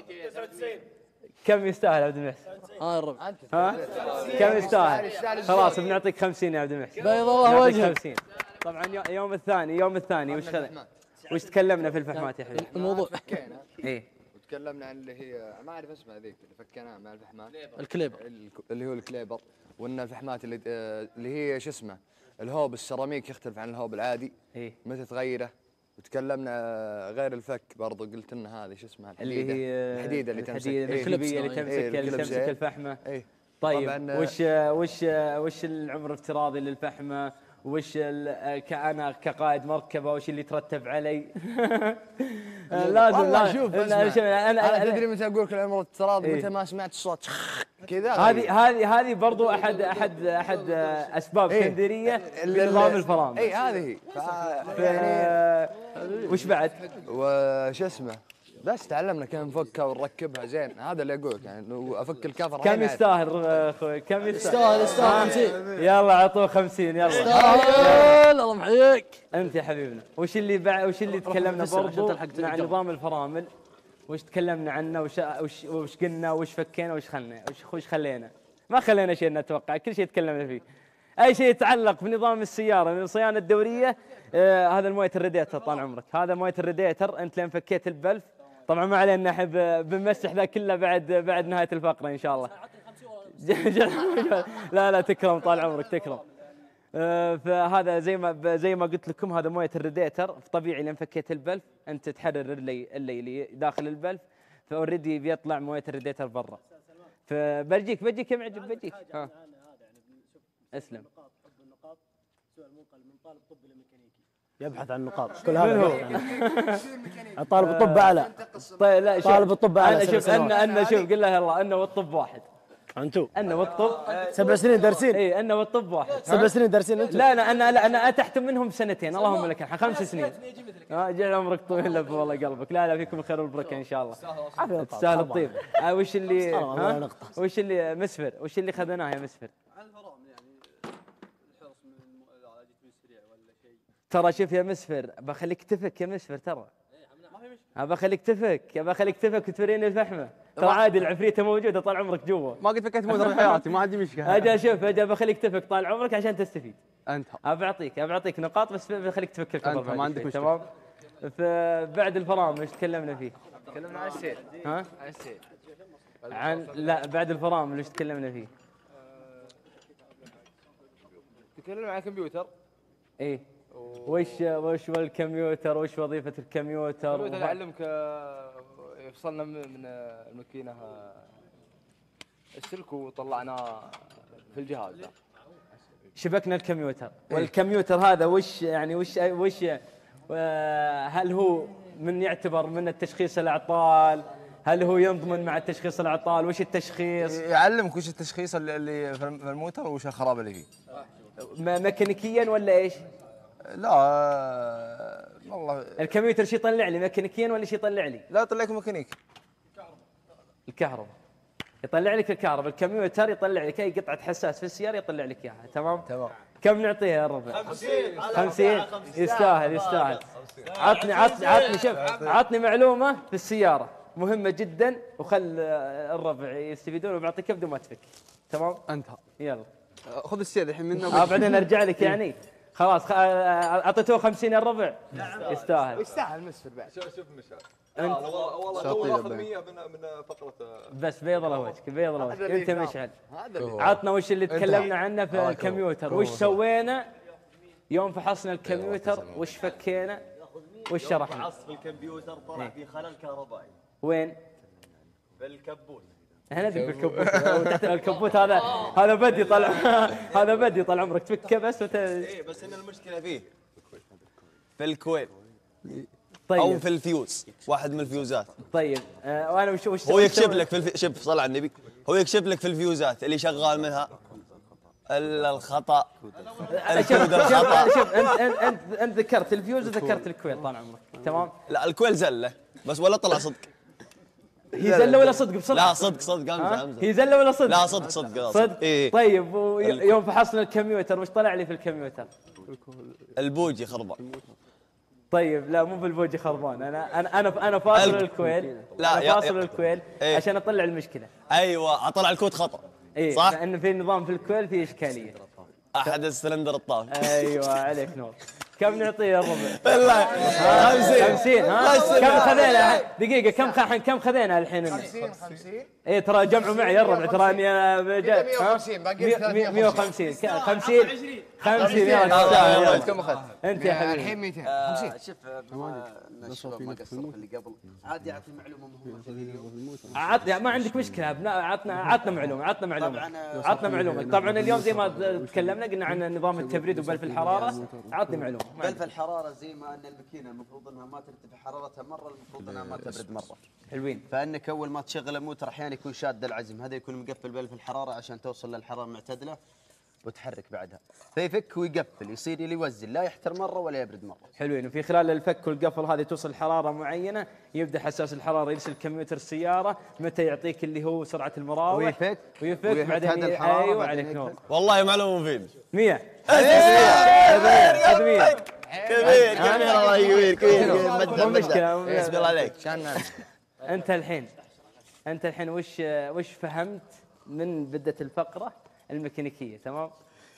كم يستاهل عبد المحسن؟ اه الربع. ها كم يستاهل؟ خلاص بنعطيك خمسين يا عبد المحسن. بيض الله وجهك. خمسين. طبعا يوم الثاني يوم الثاني وش وش تكلمنا في الفحمات يا حبيبي؟ الموضوع ايه وتكلمنا عن اللي هي ما اعرف اسمها ذيك اللي فكيناها مع الفحمات، الكليبر اللي هو الكليبر، وان الفحمات اللي اللي هي شو اسمه الهوب السيراميك يختلف عن الهوب العادي. ايه متى تغيره. وتكلمنا غير الفك برضو قلت لنا هذه شو اسمها اللي هي الحديده اللي تمسك الكلبيه اللي تمسك اللي تمسك الفحمه. ايه طيب وش وش وش العمر الافتراضي للفحمه؟ وش كأنا كقائد مركبه وش اللي يترتب علي؟ لازم لا شوف انا انا تدري متى اقول لك العمر الافتراضي؟ متى ما سمعت الصوت كذا. هذه هذه هذه برضو احد احد احد اسباب تنديريه في نظام الفرامل. اي هذه يعني وش بعد؟ وش اسمه بس تعلمنا كيف نفكها ونركبها زين، هذا اللي اقولك يعني لو افك الكفر كم يستاهل اخوي؟ كم يستاهل؟ يستاهل خمسين. يلا اعطوه خمسين يلا. يستاهل. الله محييك. انت يا حبيبنا وش اللي بع... وش اللي تكلمنا برضو مع نظام الفرامل؟ وش تكلمنا عنه وش وش, وش قلنا وش فكينا وش خلنا وش وش خلينا؟ ما خلينا شيء نتوقع، كل شيء تكلمنا فيه. اي شيء يتعلق بنظام السياره من الصيانه الدوريه، آه هذا المويه الراديتر طال عمرك، هذا مويه الراديتر انت لين فكيت البلف. طبعا ما علينا احنا بنمسح ذا كله بعد بعد نهايه الفقره ان شاء الله. لا لا تكرم طال عمرك تكرم. آه فهذا زي ما زي ما قلت لكم هذا مويه الراديتر، طبيعي لين فكيت البلف انت تحرر اللي اللي داخل البلف، فاوريدي بيطلع مويه الراديتر برا. فبجيك بجيك يا معجب بجيك. ها اسلم. يبحث عن نقاط كل هذا. طالب الطب اعلى. طيب لا طالب الطب اعلى. انا شوف ان ان شوف قل له يلا انه والطب واحد. انتو انه والطب سبع سنين دارسين. اي انه والطب واحد. سبع سنين دارسين انتو. لا انا انا لا انا اتحت منهم سنتين اللهم لك الحمد، خمس سنين. اه جعل عمرك طويل لب والله قلبك. لا لا فيكم الخير والبركه ان شاء الله. تستاهل الطيب. آه وش اللي ها؟ وش اللي مسفر؟ وش اللي خذناه يا مسفر؟ ترى شوف يا مسفر بخليك تفك يا مسفر ترى. ابى خليك تفك ابى خليك تفك وتوريني الفحمه. ترى عادي العفريته موجوده طال عمرك جوا. ما قد فكيت موتر حياتي ما عندي مشكله. اجي اشوف اجي بخليك تفك طال عمرك عشان تستفيد. انت ابى اعطيك ابى اعطيك نقاط بس بخليك تفك الكفر. انت ما عندك مشكله. تمام. فبعد الفرامل ايش تكلمنا فيه؟ تكلمنا عن السير. ها؟ عن السير. عن لا بعد الفرامل ايش تكلمنا فيه؟ تكلمنا عن الكمبيوتر. ايه وش وش الكمبيوتر وش وظيفة الكمبيوتر؟ الكمبيوتر يعلمك فصلنا من الماكينة السلك وطلعناه في الجهاز. شبكنا الكمبيوتر والكمبيوتر هذا وش يعني وش وش هل هو من يعتبر من التشخيص الأعطال؟ هل هو ينضمن مع التشخيص الأعطال؟ وش التشخيص؟ يعلمك وش التشخيص اللي في الموتر وش الخراب اللي فيه. ميكانيكيا ولا ايش؟ لا والله الكمبيوتر شي يطلع لي ميكانيكيا ولا شي يطلع لي؟ لا يطلع لك ميكانيك. الكهرباء يطلع لك الكهرباء، الكمبيوتر يطلع لك اي قطعة حساس في السيارة يطلع لك اياها. تمام؟ تمام. كم نعطيه يا ربع؟ خمسين. خمسين يستاهل يستاهل. عطني عطني عطني شوف عطني معلومة في السيارة مهمة جدا وخل الربع يستفيدون وبعطيك بدون ما تفك. تمام؟ انتهى. يلا خذ السيد الحين منه. اه بعدين ارجع لك يعني. خلاص اعطيتوه خمسين يا الربع. يستاهل. يستاهل مسفر بعد. شوف شوف مشعل. انت والله هو اخذ مية من من فقره. بس بيض الله وجهك بيض الله وجهك. انت مشعل عطنا وش اللي تكلمنا عنه في الكمبيوتر، وش سوينا يوم فحصنا الكمبيوتر، وش فكينا وش شرحنا. فحص في الكمبيوتر طلع في خلل كهربائي. وين؟ في الكبوت. احنا ندري بالكبوت تحت الكبوت هذا هذا بدي طال هذا بدي طال عمرك تفكه بس وت... ايه بس ان المشكله فيه في الكويل. طيب او في الفيوز، واحد من الفيوزات. طيب آه وانا وش وش هو يكشف لك في الفي... شوف صل على النبي، هو يكشف لك في الفيوزات اللي شغال منها الخطا الكود الخطا. شوف انت انت انت, انت ذكرت الفيوز وذكرت الكويل طال عمرك. تمام. لا الكويل زله بس ولا طلع صدق. هي زله ولا صدق بصدق؟ لا صدق صدق امزح. هي زله ولا صدق؟ لا صدق صدق صدق. إيه. طيب يوم فحصنا الكمبيوتر وش طلع لي في الكمبيوتر؟ البوجي خربان. طيب لا مو بالبوجي خربان، انا انا انا انا فاصل الكويل. لا أنا فاصل الكويل إيه؟ عشان اطلع المشكله. ايوه اطلع الكود خطا. اي صح؟ لان في نظام في الكويل في اشكاليه. احد السلندر الطاف. ايوه عليك نور. كم نعطيه يا الربع؟ بالله خمسين. خمسين ها؟ كم خذينا دقيقة كم خ... كم خذينا الحين؟ خمسين خمسين. ايه ترى جمعوا معي يا الربع ترى اني انا مية وخمسين باقي مية وخمسين. خمسين خمسين يا تستاهل. كم اخذت؟ انت يا حبيبي الحين مئتين خمسين. شوف الشباب ما قصروا في اللي قبل عادي يعطي معلومه مهمه. عطنا ما عندك مشكلة عطنا عطنا معلومة عطنا معلومة عطنا معلومة. طبعا اليوم زي ما تكلمنا قلنا عن نظام التبريد وبلف الحرارة. عطني معلومة. بلف الحرارة زي ما أن الماكينة المفروض أنها ما ترتفع حرارتها مرة، المفروض أنها ما تبرد مرة. حلوين. فإنك أول ما تشغل الموتر أحيانا يكون شاد العزم، هذا يكون مقفل بلف الحرارة عشان توصل للحرارة المعتدلة. وتحرك بعدها فيفك ويقفل يصير اللي يوزن لا يحتر مره ولا يبرد مره. حلوين. وفي خلال الفك والقفل هذه توصل حراره معينه، يبدا حساس الحراره يرسل كمبيوتر السياره متى يعطيك اللي هو سرعه المراوح ويفك ويفك, ويفك بعدين هذا الحرارة ايوه بعدين عليك نور. والله معلومه مفيد. مية كبير كبير الله كبير كبير مو مشكله. بسم الله عليك. انت الحين انت الحين وش وش فهمت من بدة الفقره الميكانيكيه تمام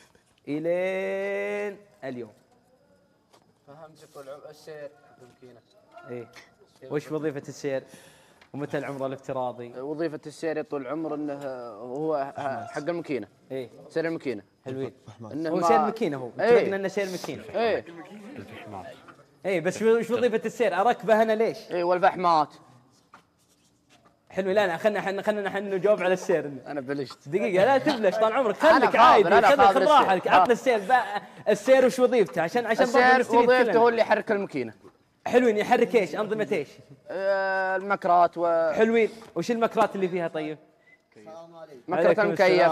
الين اليوم؟ فهمت طول السير الماكينه. ايه وش وظيفه السير ومتى العمر الافتراضي؟ وظيفه السير طول العمر انه هو حق الماكينه. ايه سير الماكينه. حلوين. انه هو سير ماكينه هو ايه. اتفقنا انه سير ماكينه. ايه ايه بس وش وظيفه السير؟ اركبه انا ليش؟ ايه والفحمات. حلو. لا لا خلنا خلنا خلنا نحن نجاوب على السير. انا بلشت دقيقه لا تبلش طال عمرك خليك أنا عادي أنا خذ فاضل خذ راحتك. السير. عطنا السير بقى. السير وش وظيفته عشان عشان السير وظيفته هو اللي يحرك الماكينه. حلوين. يحرك ايش؟ انظمه ايش؟ آه المكرات و حلوين. وش المكرات اللي فيها طيب؟ مكرة المكيف.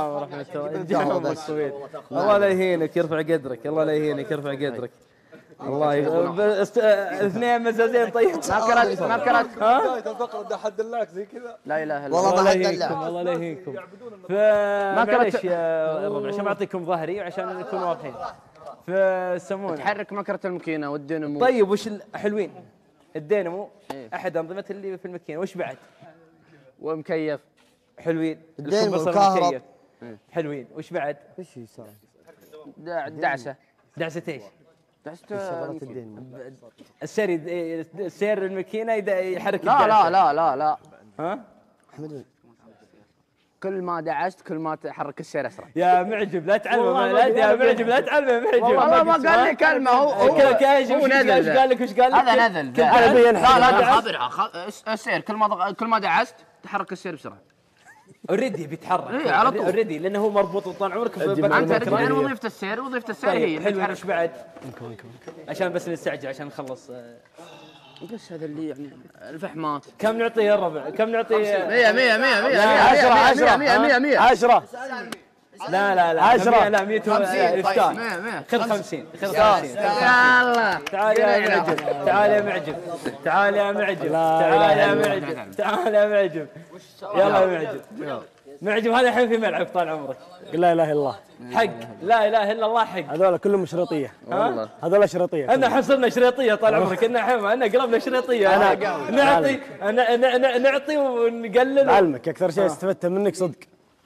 الله لا يهينك يرفع قدرك. الله لا يهينك يرفع قدرك. الله ي... است... اثنين مزازين طيب. مكرت مكرت ها؟ الفقرة ده حد الله زي كذا. لا اله الا الله. والله ما حد يهينكم. الله. الله لا يهينكم. فمعليش يا الربع عشان بعطيكم ظهري وعشان نكون واضحين. فسمونا تحرك مكرة الماكينة والدينامو. طيب وش ال... حلوين. الدينامو إيه؟ احد انظمه اللي في الماكينه. وش بعد؟ ومكيف. حلوين. الدينامو الكمبرسر الكهرب. المكيف. حلوين. وش بعد؟ وش يسوي؟ دعسة. دعسه ايش؟ دعسة شغلات الدين. السير يد... السير الماكينه يد... يحرك لا لا لا لا لا. ها؟ احمد وين؟ كل ما دعست كل ما تحرك السير اسرع. يا معجب لا تعلمه. لا يا معجب لا تعلمه معجب. والله ما قال لي كلمة. هو هو هو نزل. وش قال لك وش قال لك؟ هذا نزل. لا لا لا خابر السير كل ما كل ما دعست تحرك السير بسرعة. اوريدي بيتحرك. إيه على طول. اوريدي لانه هو مربوط طال عمرك. انت يعني وظيفة السير وظيفة السير هي حلو. وش بعد؟ عشان بس نستعجل عشان نخلص. بس هذا اللي يعني الفحمات. كم نعطيه الربع؟ كم نعطيه؟ مية مية مية مية عشرة عشرة مية مية مية عشرة. لا لا لا عشرة. لا مية خمسين. مية مية. خذ خمسين. خذ خمسين. يلا تعال يا معجب. تعال يا معجب. تعال يا معجب. تعال يا معجب. تعال يا معجب. يلا يا معجب. معجب هذا الحين في ملعب طال عمرك. لا اله الا الله. حق لا اله الا الله حق. هذول كلهم شريطيه. والله هذول شريطيه. انا حصلنا شريطيه طال عمرك. انا حما انا قلبنا شريطيه. انا نعطي أنا نعطي ونقلل. علمك اكثر شيء استفدت منك صدق.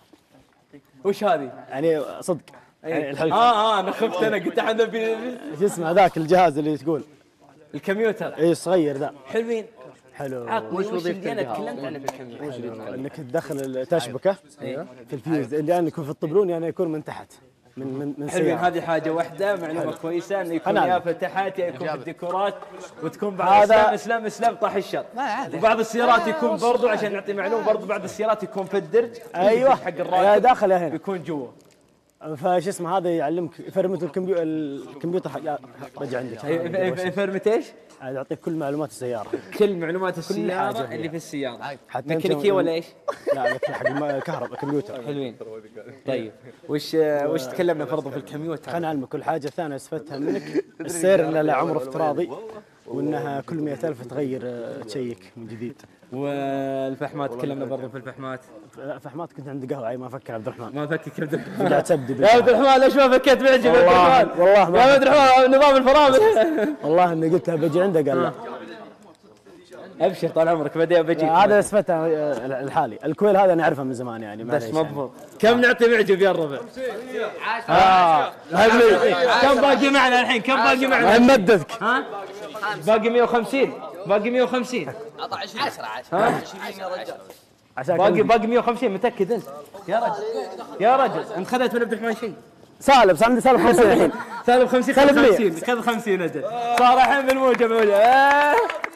وش هذه؟ يعني صدق. يعني الحلف. اه اه انا خفت. انا قلت احنا في شو اسمه ذاك الجهاز اللي تقول الكمبيوتر. اي الصغير ذا. حلوين. حلو. وش وظيفته؟ انا تكلمت عنه في الكمبيوتر. انك تدخل تشبكه في الفيوز اللي انا يكون في الطبلون يعني يكون من تحت من من من حلوين. سيارة. هذه حاجه واحده معلومه كويسه انه يكون يا في تحت يا يكون في الديكورات وتكون بعض هذا- اسلام اسلام اسلام طاح الشر. وبعض السيارات يكون برضو عشان نعطي معلومه برضو بعض السيارات يكون في الدرج. ايوه حق يا الراكب داخل يا هنا يكون جوا. فش اسمه هذا يعلمك فرمة الكمبيوتر الكمبيوتر حق رجع عندك فرمت ايش؟ هذا يعطيك كل معلومات السياره. كل معلومات حاجة السياره فيها. اللي في السياره. حتى ميكانيكيه ولا ايش؟ لا لك حق الم- الكهرباء الكمبيوتر. حلوين. طيب وش وش تكلمنا برضو في الكمبيوتر؟ خليني اعلمك كل حاجه ثانيه استفدتها منك السير انه له عمر افتراضي وانها كل مئة ألف تغير آه، تشيك من جديد. والفحمات تكلمنا برضو في الفحمات. لا فحمات كنت عند قهوه اي ما افكر عبد الرحمن. ما فكك عبد الرحمن. قاعد تبدي يا عبد الرحمن ليش ما فكيت معجب يا عبد والله الرحمن؟ والله ما يا عبد الرحمن نظام الفرامل. والله اني قلت له بجي عنده قال لا. ابشر طال عمرك بدي بجيك. هذا اثبتها آه، الحالي الكويل هذا نعرفه من زمان يعني بس معليش مضبوط. كم نعطي معجب يا الربع؟ اه كم باقي معنا الحين؟ كم باقي معنا؟ يعني. مددك ها؟ باقي مئة وخمسين. باقي مئة وخمسين. عشرة عشرة ها؟ عشان باقي باقي مئة وخمسين متاكد انت؟ يا رجل يا رجل انت خذيت من عبد الرحمن شيء؟ سالب صار عندي سالب خمسين الحين. سالب خمسين. سالب خذ مية. خمسين. خذ خمسين اجل. صار الحين بالموجب موجب. آه.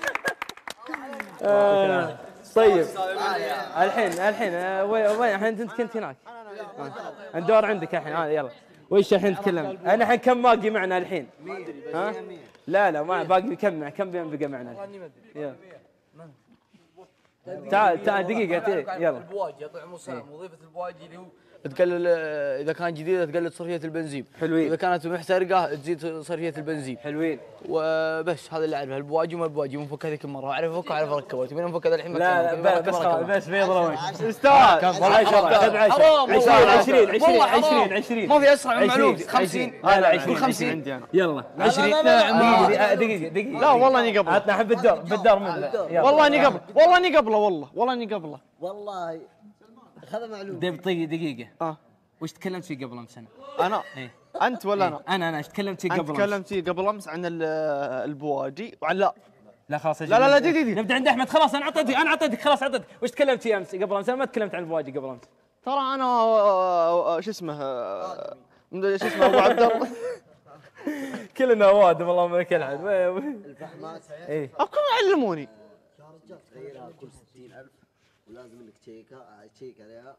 آه. طيب الحين الحين آه، وين وين الحين انت كنت هناك؟ آه. الدور عندك الحين. ها يلا وش الحين تكلم؟ انا الحين كم باقي معنا الحين؟ ها؟ لا لا ما باقي كم كم بقى معنا؟ يلا تعال تعال دقيقة يلا. البواجي يا طعم وسام وظيفة البواجي اللي هو تقلل آه، اذا كانت جديده تقلل صرفيه البنزين. حلوين. اذا كانت محترقه تزيد صرفيه البنزين. حلوين. وبس هذا اللي اعرفه. البواجي وما البواجي منفك هذيك المره اعرف افك واعرف اركبها. تبين انفك هذا الحين لا لا بس خلاص بس بيضرب استاذ عشرة خذ عشرة عشرين عشرين عشرين عشرين ما في اسرع من معلوم خمسين. لا لا عشرين خمسين عندي انا يلا عشرين. دقيقة دقيقة دقيقة لا والله اني قبله. عطنا حب الدور بالدور منه والله اني قبله والله اني قبله والله والله اني قبله. والله هذا معلوم. دقيقة دقيقة اه وش تكلمت فيه قبل امس انا؟ انا ايه انت ولا انا؟ انا انا ايش تكلمت فيه قبل انت امس؟ تكلمت فيه قبل امس عن ال- البواجي وعن لا لا خلاص لا لا لا دي دي دي. نبدا عند احمد خلاص انا اعطيتك انا اعطيتك خلاص اعطيتك وش تكلمت فيه امس قبل امس؟ انا ما تكلمت عن البواجي قبل امس. ترى انا آه، شو اسمه آه، شو اسمه ابو عبد الله كلنا اوادم والله ما الحد. الفحمات ايه اكون علموني. يا رجال تغيرها كل ستين ألف ولازم انك تشيكها تشيك عليها.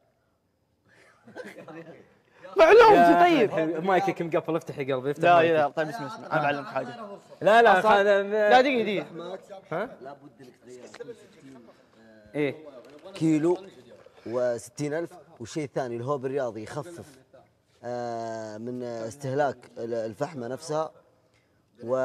معلوم طيب. مايكك مقفل افتح يا قلبي افتح لا مايكك. لا طيب اسمع اسمع انا بعلمك حاجه. لا لا أصلاً- خذ- لا دقيقه دقيقه. ها لابد انك تغيرها كل ستين ايه كيلو وستين ألف. والشيء الثاني الهوب الرياضي يخفف آه، من استهلاك الفحمة نفسها. و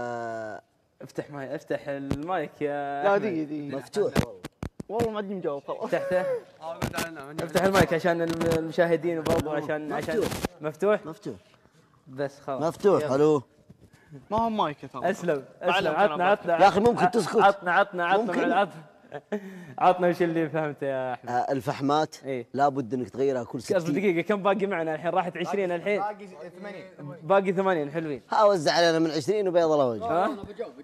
افتح ماي افتح المايك يا لا أحمد. دقيقه دقيقه مفتوح والله ما عندي مجاوب خلاص. فتحته افتح المايك عشان المشاهدين وبرضه عشان عشان مفتوح مفتوح بس خلاص مفتوح. الو ما هو مايك ترى. اسلم اسلم معلم عطنا كلام. عطنا يا أخي ممكن تسكت؟ عطنا عطنا عطنا ممكن؟ مع العطف عطنا وش اللي فهمته يا احمد. آه، الفحمات إيه. لابد انك تغيرها كل قصدي ستين. دقيقة كم باقي معنا الحين؟ راحت عشرين الحين باقي ثمانين. باقي ثمانين حلوين. ها وزع علينا من عشرين وبيض الله وجهه. ها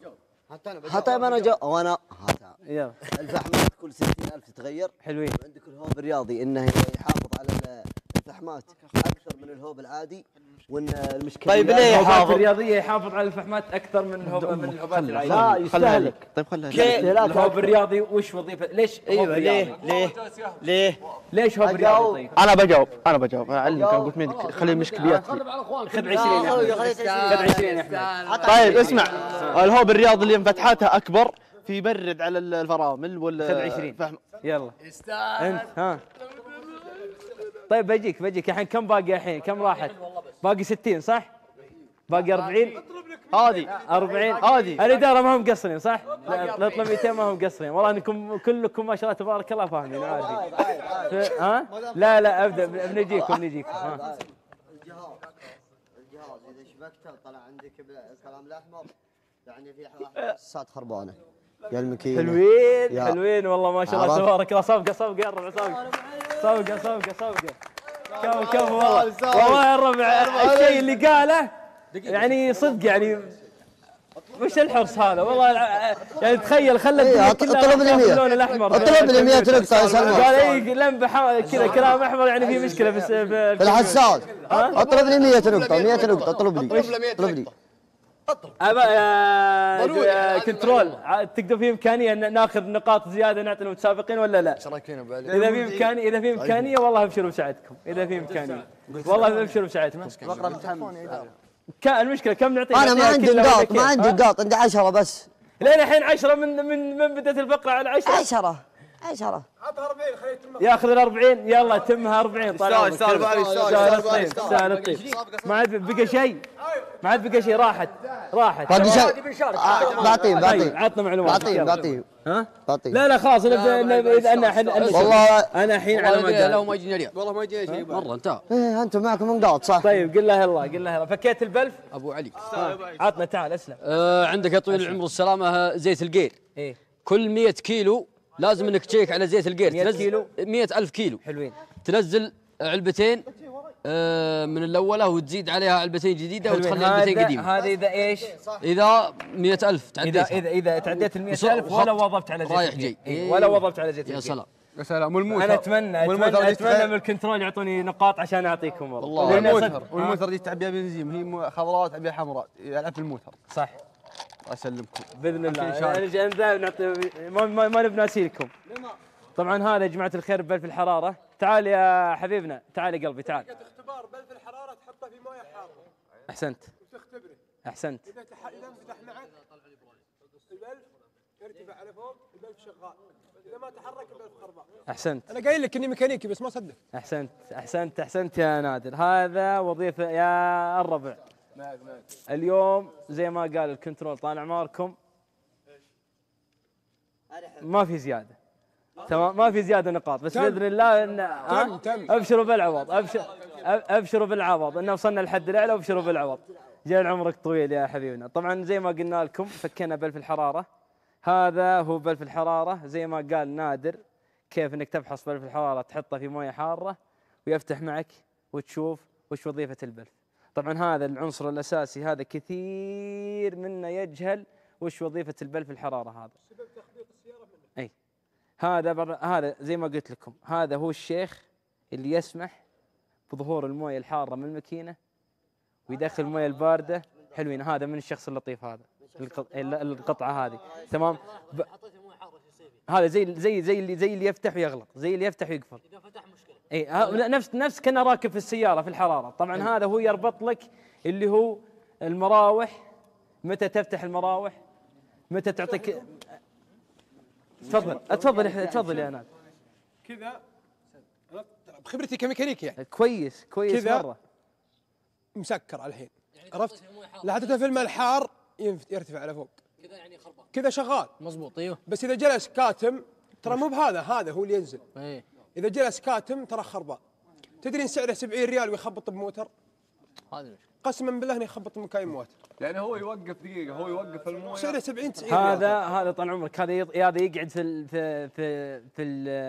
حتى انا جو وانا هاتها. يلا الفحمات كل ستين ألف تتغير. حلوين. عندك الهوب الرياضي انه يحافظ على ال- الفحمات اكثر من الهوب العادي. وان المشكله طيب ليه الهوبات يحافظ؟ الرياضية يحافظ على الفحمات أكثر من الهوب من الهوبات العادية. لا خلها يستهلك. طيب خلها ليه الهوب الرياضي وش وظيفة؟ ليش هوب ايوه رياضي؟ ليه ليه ليه ليش هوب رياضي طيب؟ انا بجاوب انا بجاوب انا اعلمك انا قلت مين خلي المشكله بيدك. خذ عشرين يا أحمد. خذ عشرين يا أحمد. طيب اسمع الهوب الرياضي اللي انفتحاتها اكبر في يبرد على الفرامل ولا خذ عشرين. فحم. يلا انت ها طيب بجيك بجيك الحين كم باقي الحين؟ كم راحت؟ باقي ستين صح؟ باقي أربعين؟ هذه أربعين؟ هذه الإدارة ما هم مقصرين صح؟ لا نطلب مئتين ما هم مقصرين والله انكم كلكم ما شاء الله تبارك الله فاهمين عارفين. ف- ها؟ لا لا ابدا بنجيكم بنجيكم ها. الجهاز الجهاز اذا شبكته طلع عندك الكلام الاحمر يعني في ساعات خربانه. يا المكينه حلوين يا- حلوين والله ما شاء الله عرفت؟ تبارك الله. صفقة صفقة يا الربع صفقة صفقة صفقة صفقة كفو كفو والله والله يا الربع الشيء اللي قاله يعني صدق يعني وش الحرص هذا والله يعني تخيل خلى إيه، الدنيا اطلب لي مية. اللون الاحمر اطلب لي مية نقطة يا سلمان. قال اي لمبه حا- كذا كلام احمر يعني في مشكله بس في في الحساس اطلب لي مية نقطة مية نقطة اطلب لي اطلب لي. ابا يا كنترول ع- تقدر في امكانيه ان ناخذ نقاط زياده نعطي المتسابقين ولا لا؟ ايش رايك فينا ابو علي؟ اذا في امكانيه اذا في امكانيه والله ابشروا بساعدكم اذا في امكانيه والله ابشروا بساعدكم. كان المشكله كم نعطي؟ انا ما نعطيها عندي كلها ولا نقاط كيف؟ ما عندي ها؟ نقاط عندي عشرة بس. لين الحين عشرة من من من بدات الفقره على عشرة عشرة عشرة عطها أربعين خليه يتم. ياخذ ال أربعين يلا تمها أربعين طال يستاهل، يستاهل بعد، يستاهل، يستاهل يستاهل الطيب بعد، يستاهل الطيب. ما عاد بقى شيء ما عاد بقى شيء راحت راحت باقي شيء آه، بعطيه طيب بعطيه عطنا معلومات بعطيه بعطيه ها بعطيه. لا لا خلاص اذا اذا انا الحين والله انا الحين على ما لو قال ما يجينا ريال والله ما يجينا شيء مره انت ايه انتم معكم نقاط صح. طيب قل له الله قل له الله فكيت البلف ابو علي عطنا تعال اسلم آه عندك يا طويل العمر والسلامه زيت القير ايه كل مية كيلو لازم انك تشيك على زيت القير. مية تنزل كيلو؟ مية ألف كيلو حلوين تنزل علبتين آه من الاولى وتزيد عليها علبتين جديده وتخلي علبتين هذا قديمه. هذا اذا ايش؟ اذا مية ألف اذا تعديتها اذا اذا تعديت ال وص- مئة ألف ولا وخط وظفت على زيت رايح القير. جاي. إيه، ولا وظفت على زيت يا القير. سلام يا سلام والموتر انا اتمنى والموتر اتمنى دي اتمنى تخيل- من الكنترول يعطوني نقاط عشان اعطيكم والله والله لأن والموتر صدق- والموتر دي تعبيها بنزين هي مو- خضراء تعبيها حمراء يلعب في الموتر. صح الله يسلمكم. باذن الله إن شاء الله. يعني أنا نعطي ما ما, ما نبي ناسيلكم. طبعا هذا يا جماعه الخير بلف الحراره. تعال يا حبيبنا تعال يا قلبي تعال. اختبار بلف الحراره تحطه في مويه حاره احسنت وتختبره. احسنت اذا تح... اذا انفتح معك البلف يرتفع على فوق البلف شغال، اذا ما تحرك البلف خربان. احسنت. انا قايل لك اني ميكانيكي بس ما صدق. احسنت احسنت احسنت يا نادر. هذا وظيفه يا الربع. معك معك. اليوم زي ما قال الكنترول طال عماركم ما في زياده. تمام ما في زياده نقاط بس باذن الله ان ابشروا بالعوض. ابشر ابشروا بالعوض ان وصلنا لحد الاعلى وابشروا بالعوض. جال عمرك طويل يا حبيبنا. طبعا زي ما قلنا لكم فكينا بلف الحراره. هذا هو بلف الحراره زي ما قال نادر كيف انك تفحص بلف الحراره تحطه في مويه حاره ويفتح معك وتشوف وش وظيفه البلف. طبعا هذا العنصر الاساسي هذا كثير منا يجهل وش وظيفه البلف الحراره هذا. سبب تخبيط السياره منه. اي هذا بر... هذا زي ما قلت لكم هذا هو الشيخ اللي يسمح بظهور المويه الحاره من الماكينه ويدخل المويه البارده. حلوين. هذا من الشخص اللطيف هذا القطعه هذه تمام. ب... هذا زي زي زي اللي زي اللي يفتح ويغلق زي اللي يفتح ويقفل. اذا فتح مشكله. اي نفس نفس كنا راكب في السياره في الحراره. طبعا م. هذا هو يربط لك اللي هو المراوح متى تفتح المراوح متى تعطيك. تفضل تفضل تفضل يا نادر. كذا بخبرتي كميكانيكي يعني كويس كويس مره مسكر الحين عرفت. لحد في الماء الحار يرتفع على فوق كذا يعني خربان كذا شغال مضبوط. ايوه بس اذا جلس كاتم ترى مو بهذا هذا هو اللي ينزل. ايه اذا جلس كاتم ترى خربان. تدري ان سعره سبعين ريال ويخبط بموتر. هذا قسما بالله انه يخبط بمكاين موتر. يعني هو يوقف دقيقه هو يوقف المويه سعره سبعين تسعين هذا هذا طال عمرك هذا هذا يقعد في ال في في في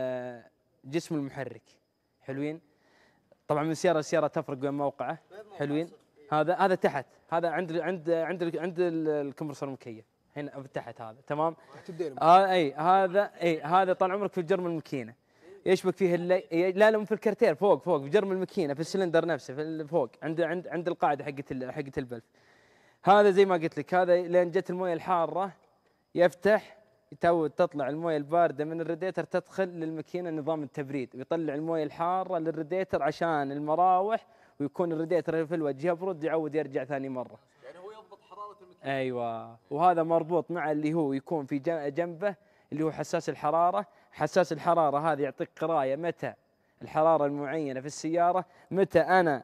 الجسم المحرك. حلوين. طبعا من سياره لسياره تفرق بين موقعه. حلوين. هذا هذا تحت هذا عند عند عند عند الكمبرسور المكيف هنا تحت هذا تمام. آه اي هذا اي هذا طال عمرك في جرم الماكينه يشبك فيه اللي لا لا مو في الكرتير فوق فوق في جرم الماكينه في السلندر نفسه في فوق عند عند عند القاعده حقت حقت البلف. هذا زي ما قلت لك هذا لين جت المويه الحاره يفتح تو تطلع المويه البارده من الراديتر تدخل للماكينه نظام التبريد ويطلع المويه الحاره للراديتر عشان المراوح ويكون الراديتر في الوجه يبرد يعود يرجع ثاني مره. يعني هو يضبط حراره الماكينه. ايوه وهذا مربوط مع اللي هو يكون في جنبه اللي هو حساس الحراره. حساس الحراره هذا يعطيك قرايه متى الحراره المعينه في السياره متى انا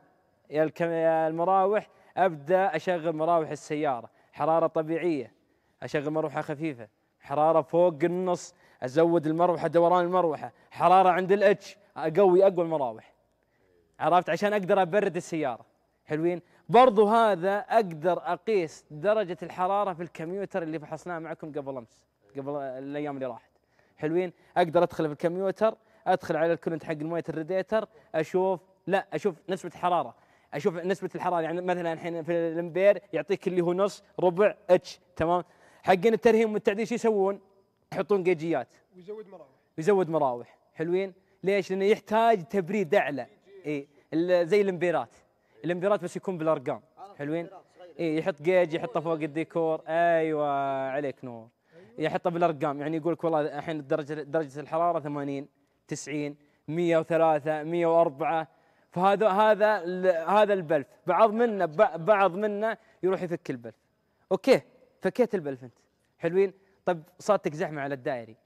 يا المراوح ابدا اشغل مراوح السياره. حراره طبيعيه اشغل مروحه خفيفه. حراره فوق النص ازود المروحه دوران المروحه. حراره عند الاتش اقوي اقوى المراوح. عرفت عشان اقدر ابرد السياره. حلوين. برضو هذا اقدر اقيس درجه الحراره في الكمبيوتر اللي فحصناه معكم قبل امس قبل الايام اللي راحت. حلوين. اقدر ادخل في الكمبيوتر ادخل على الكولنت حق مويه الراديتر اشوف لا اشوف نسبه الحراره اشوف نسبه الحراره يعني مثلا الحين في الامبير يعطيك اللي هو نص ربع اتش تمام. حقين الترهيم والتعديل شو يسوون؟ يحطون جيجيات ويزود مراوح ويزود مراوح. حلوين. ليش؟ لانه يحتاج تبريد اعلى. اي زي الامبيرات الامبيرات بس يكون بالارقام. حلوين. اي يحط جيج يحطه فوق الديكور. ايوه عليك نور. يحطه بالارقام يعني يقول لك والله الحين درجه درجه الحراره ثمانين تسعين مئة وثلاثة مئة وأربعة. فهذا هذا هذا البلف بعض منا بعض منا يروح يفك البلف. اوكي فكيت البلف انت. حلوين. طيب صادتك زحمه على الدائري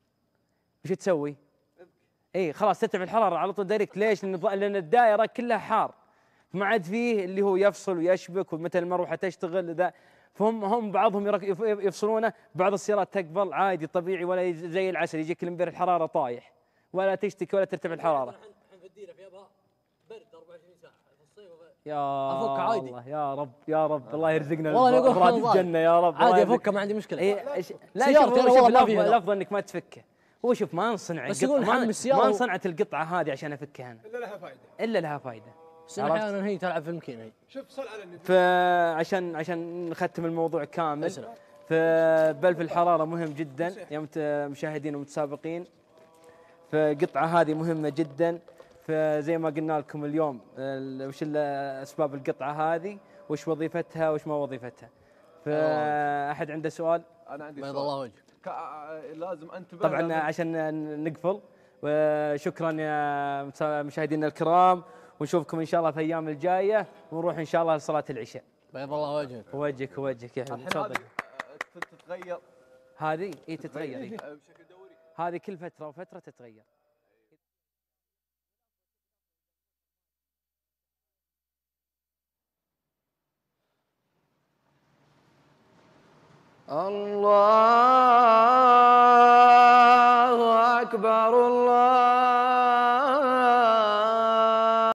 وش تسوي؟ اي خلاص ترتفع الحراره على طول دايركت. ليش؟ لان الدائره كلها حار ما عاد فيه اللي هو يفصل ويشبك ومتى المروحه تشتغل ذا. فهم هم بعضهم يفصلونه. بعض السيارات تقبل عادي طبيعي ولا زي العسل يجيك الامبير الحراره طايح ولا تشتكي ولا ترتفع الحراره. يا افك عادي. الله يا رب يا رب الله يرزقنا والله افراد الجنه يا رب. عادي افكه ما عندي مشكله. إيه لا سيارتي شوف والله ما فيها الافضل انك ما تفكه. هو شوف ما نصنع بس يقول ما, السيارة ما انصنعت القطعه هذه عشان افكها انا الا لها فائده الا لها فائده. بس احيانا هي تلعب في الماكينه هي. شوف صل على النبي. فعشان عشان نختم الموضوع كامل فبلف الحراره مهم جدا يا مشاهدين ومتسابقين. فالقطعه هذه مهمه جدا. فزي ما قلنا لكم اليوم وش اسباب القطعه هذه وش وظيفتها وش ما وظيفتها. فاحد عنده سؤال؟ انا عندي بيض سؤال. الله وجهك. لازم انتبه طبعا عشان نقفل. وشكرا يا مشاهدينا الكرام ونشوفكم ان شاء الله في الايام الجايه ونروح ان شاء الله لصلاه العشاء. بيض الله وجهك. وجهك وجهك يا حبيبي. تفضل. تتغير هذه اي تتغير إيه؟ هذه كل فتره وفتره تتغير. الله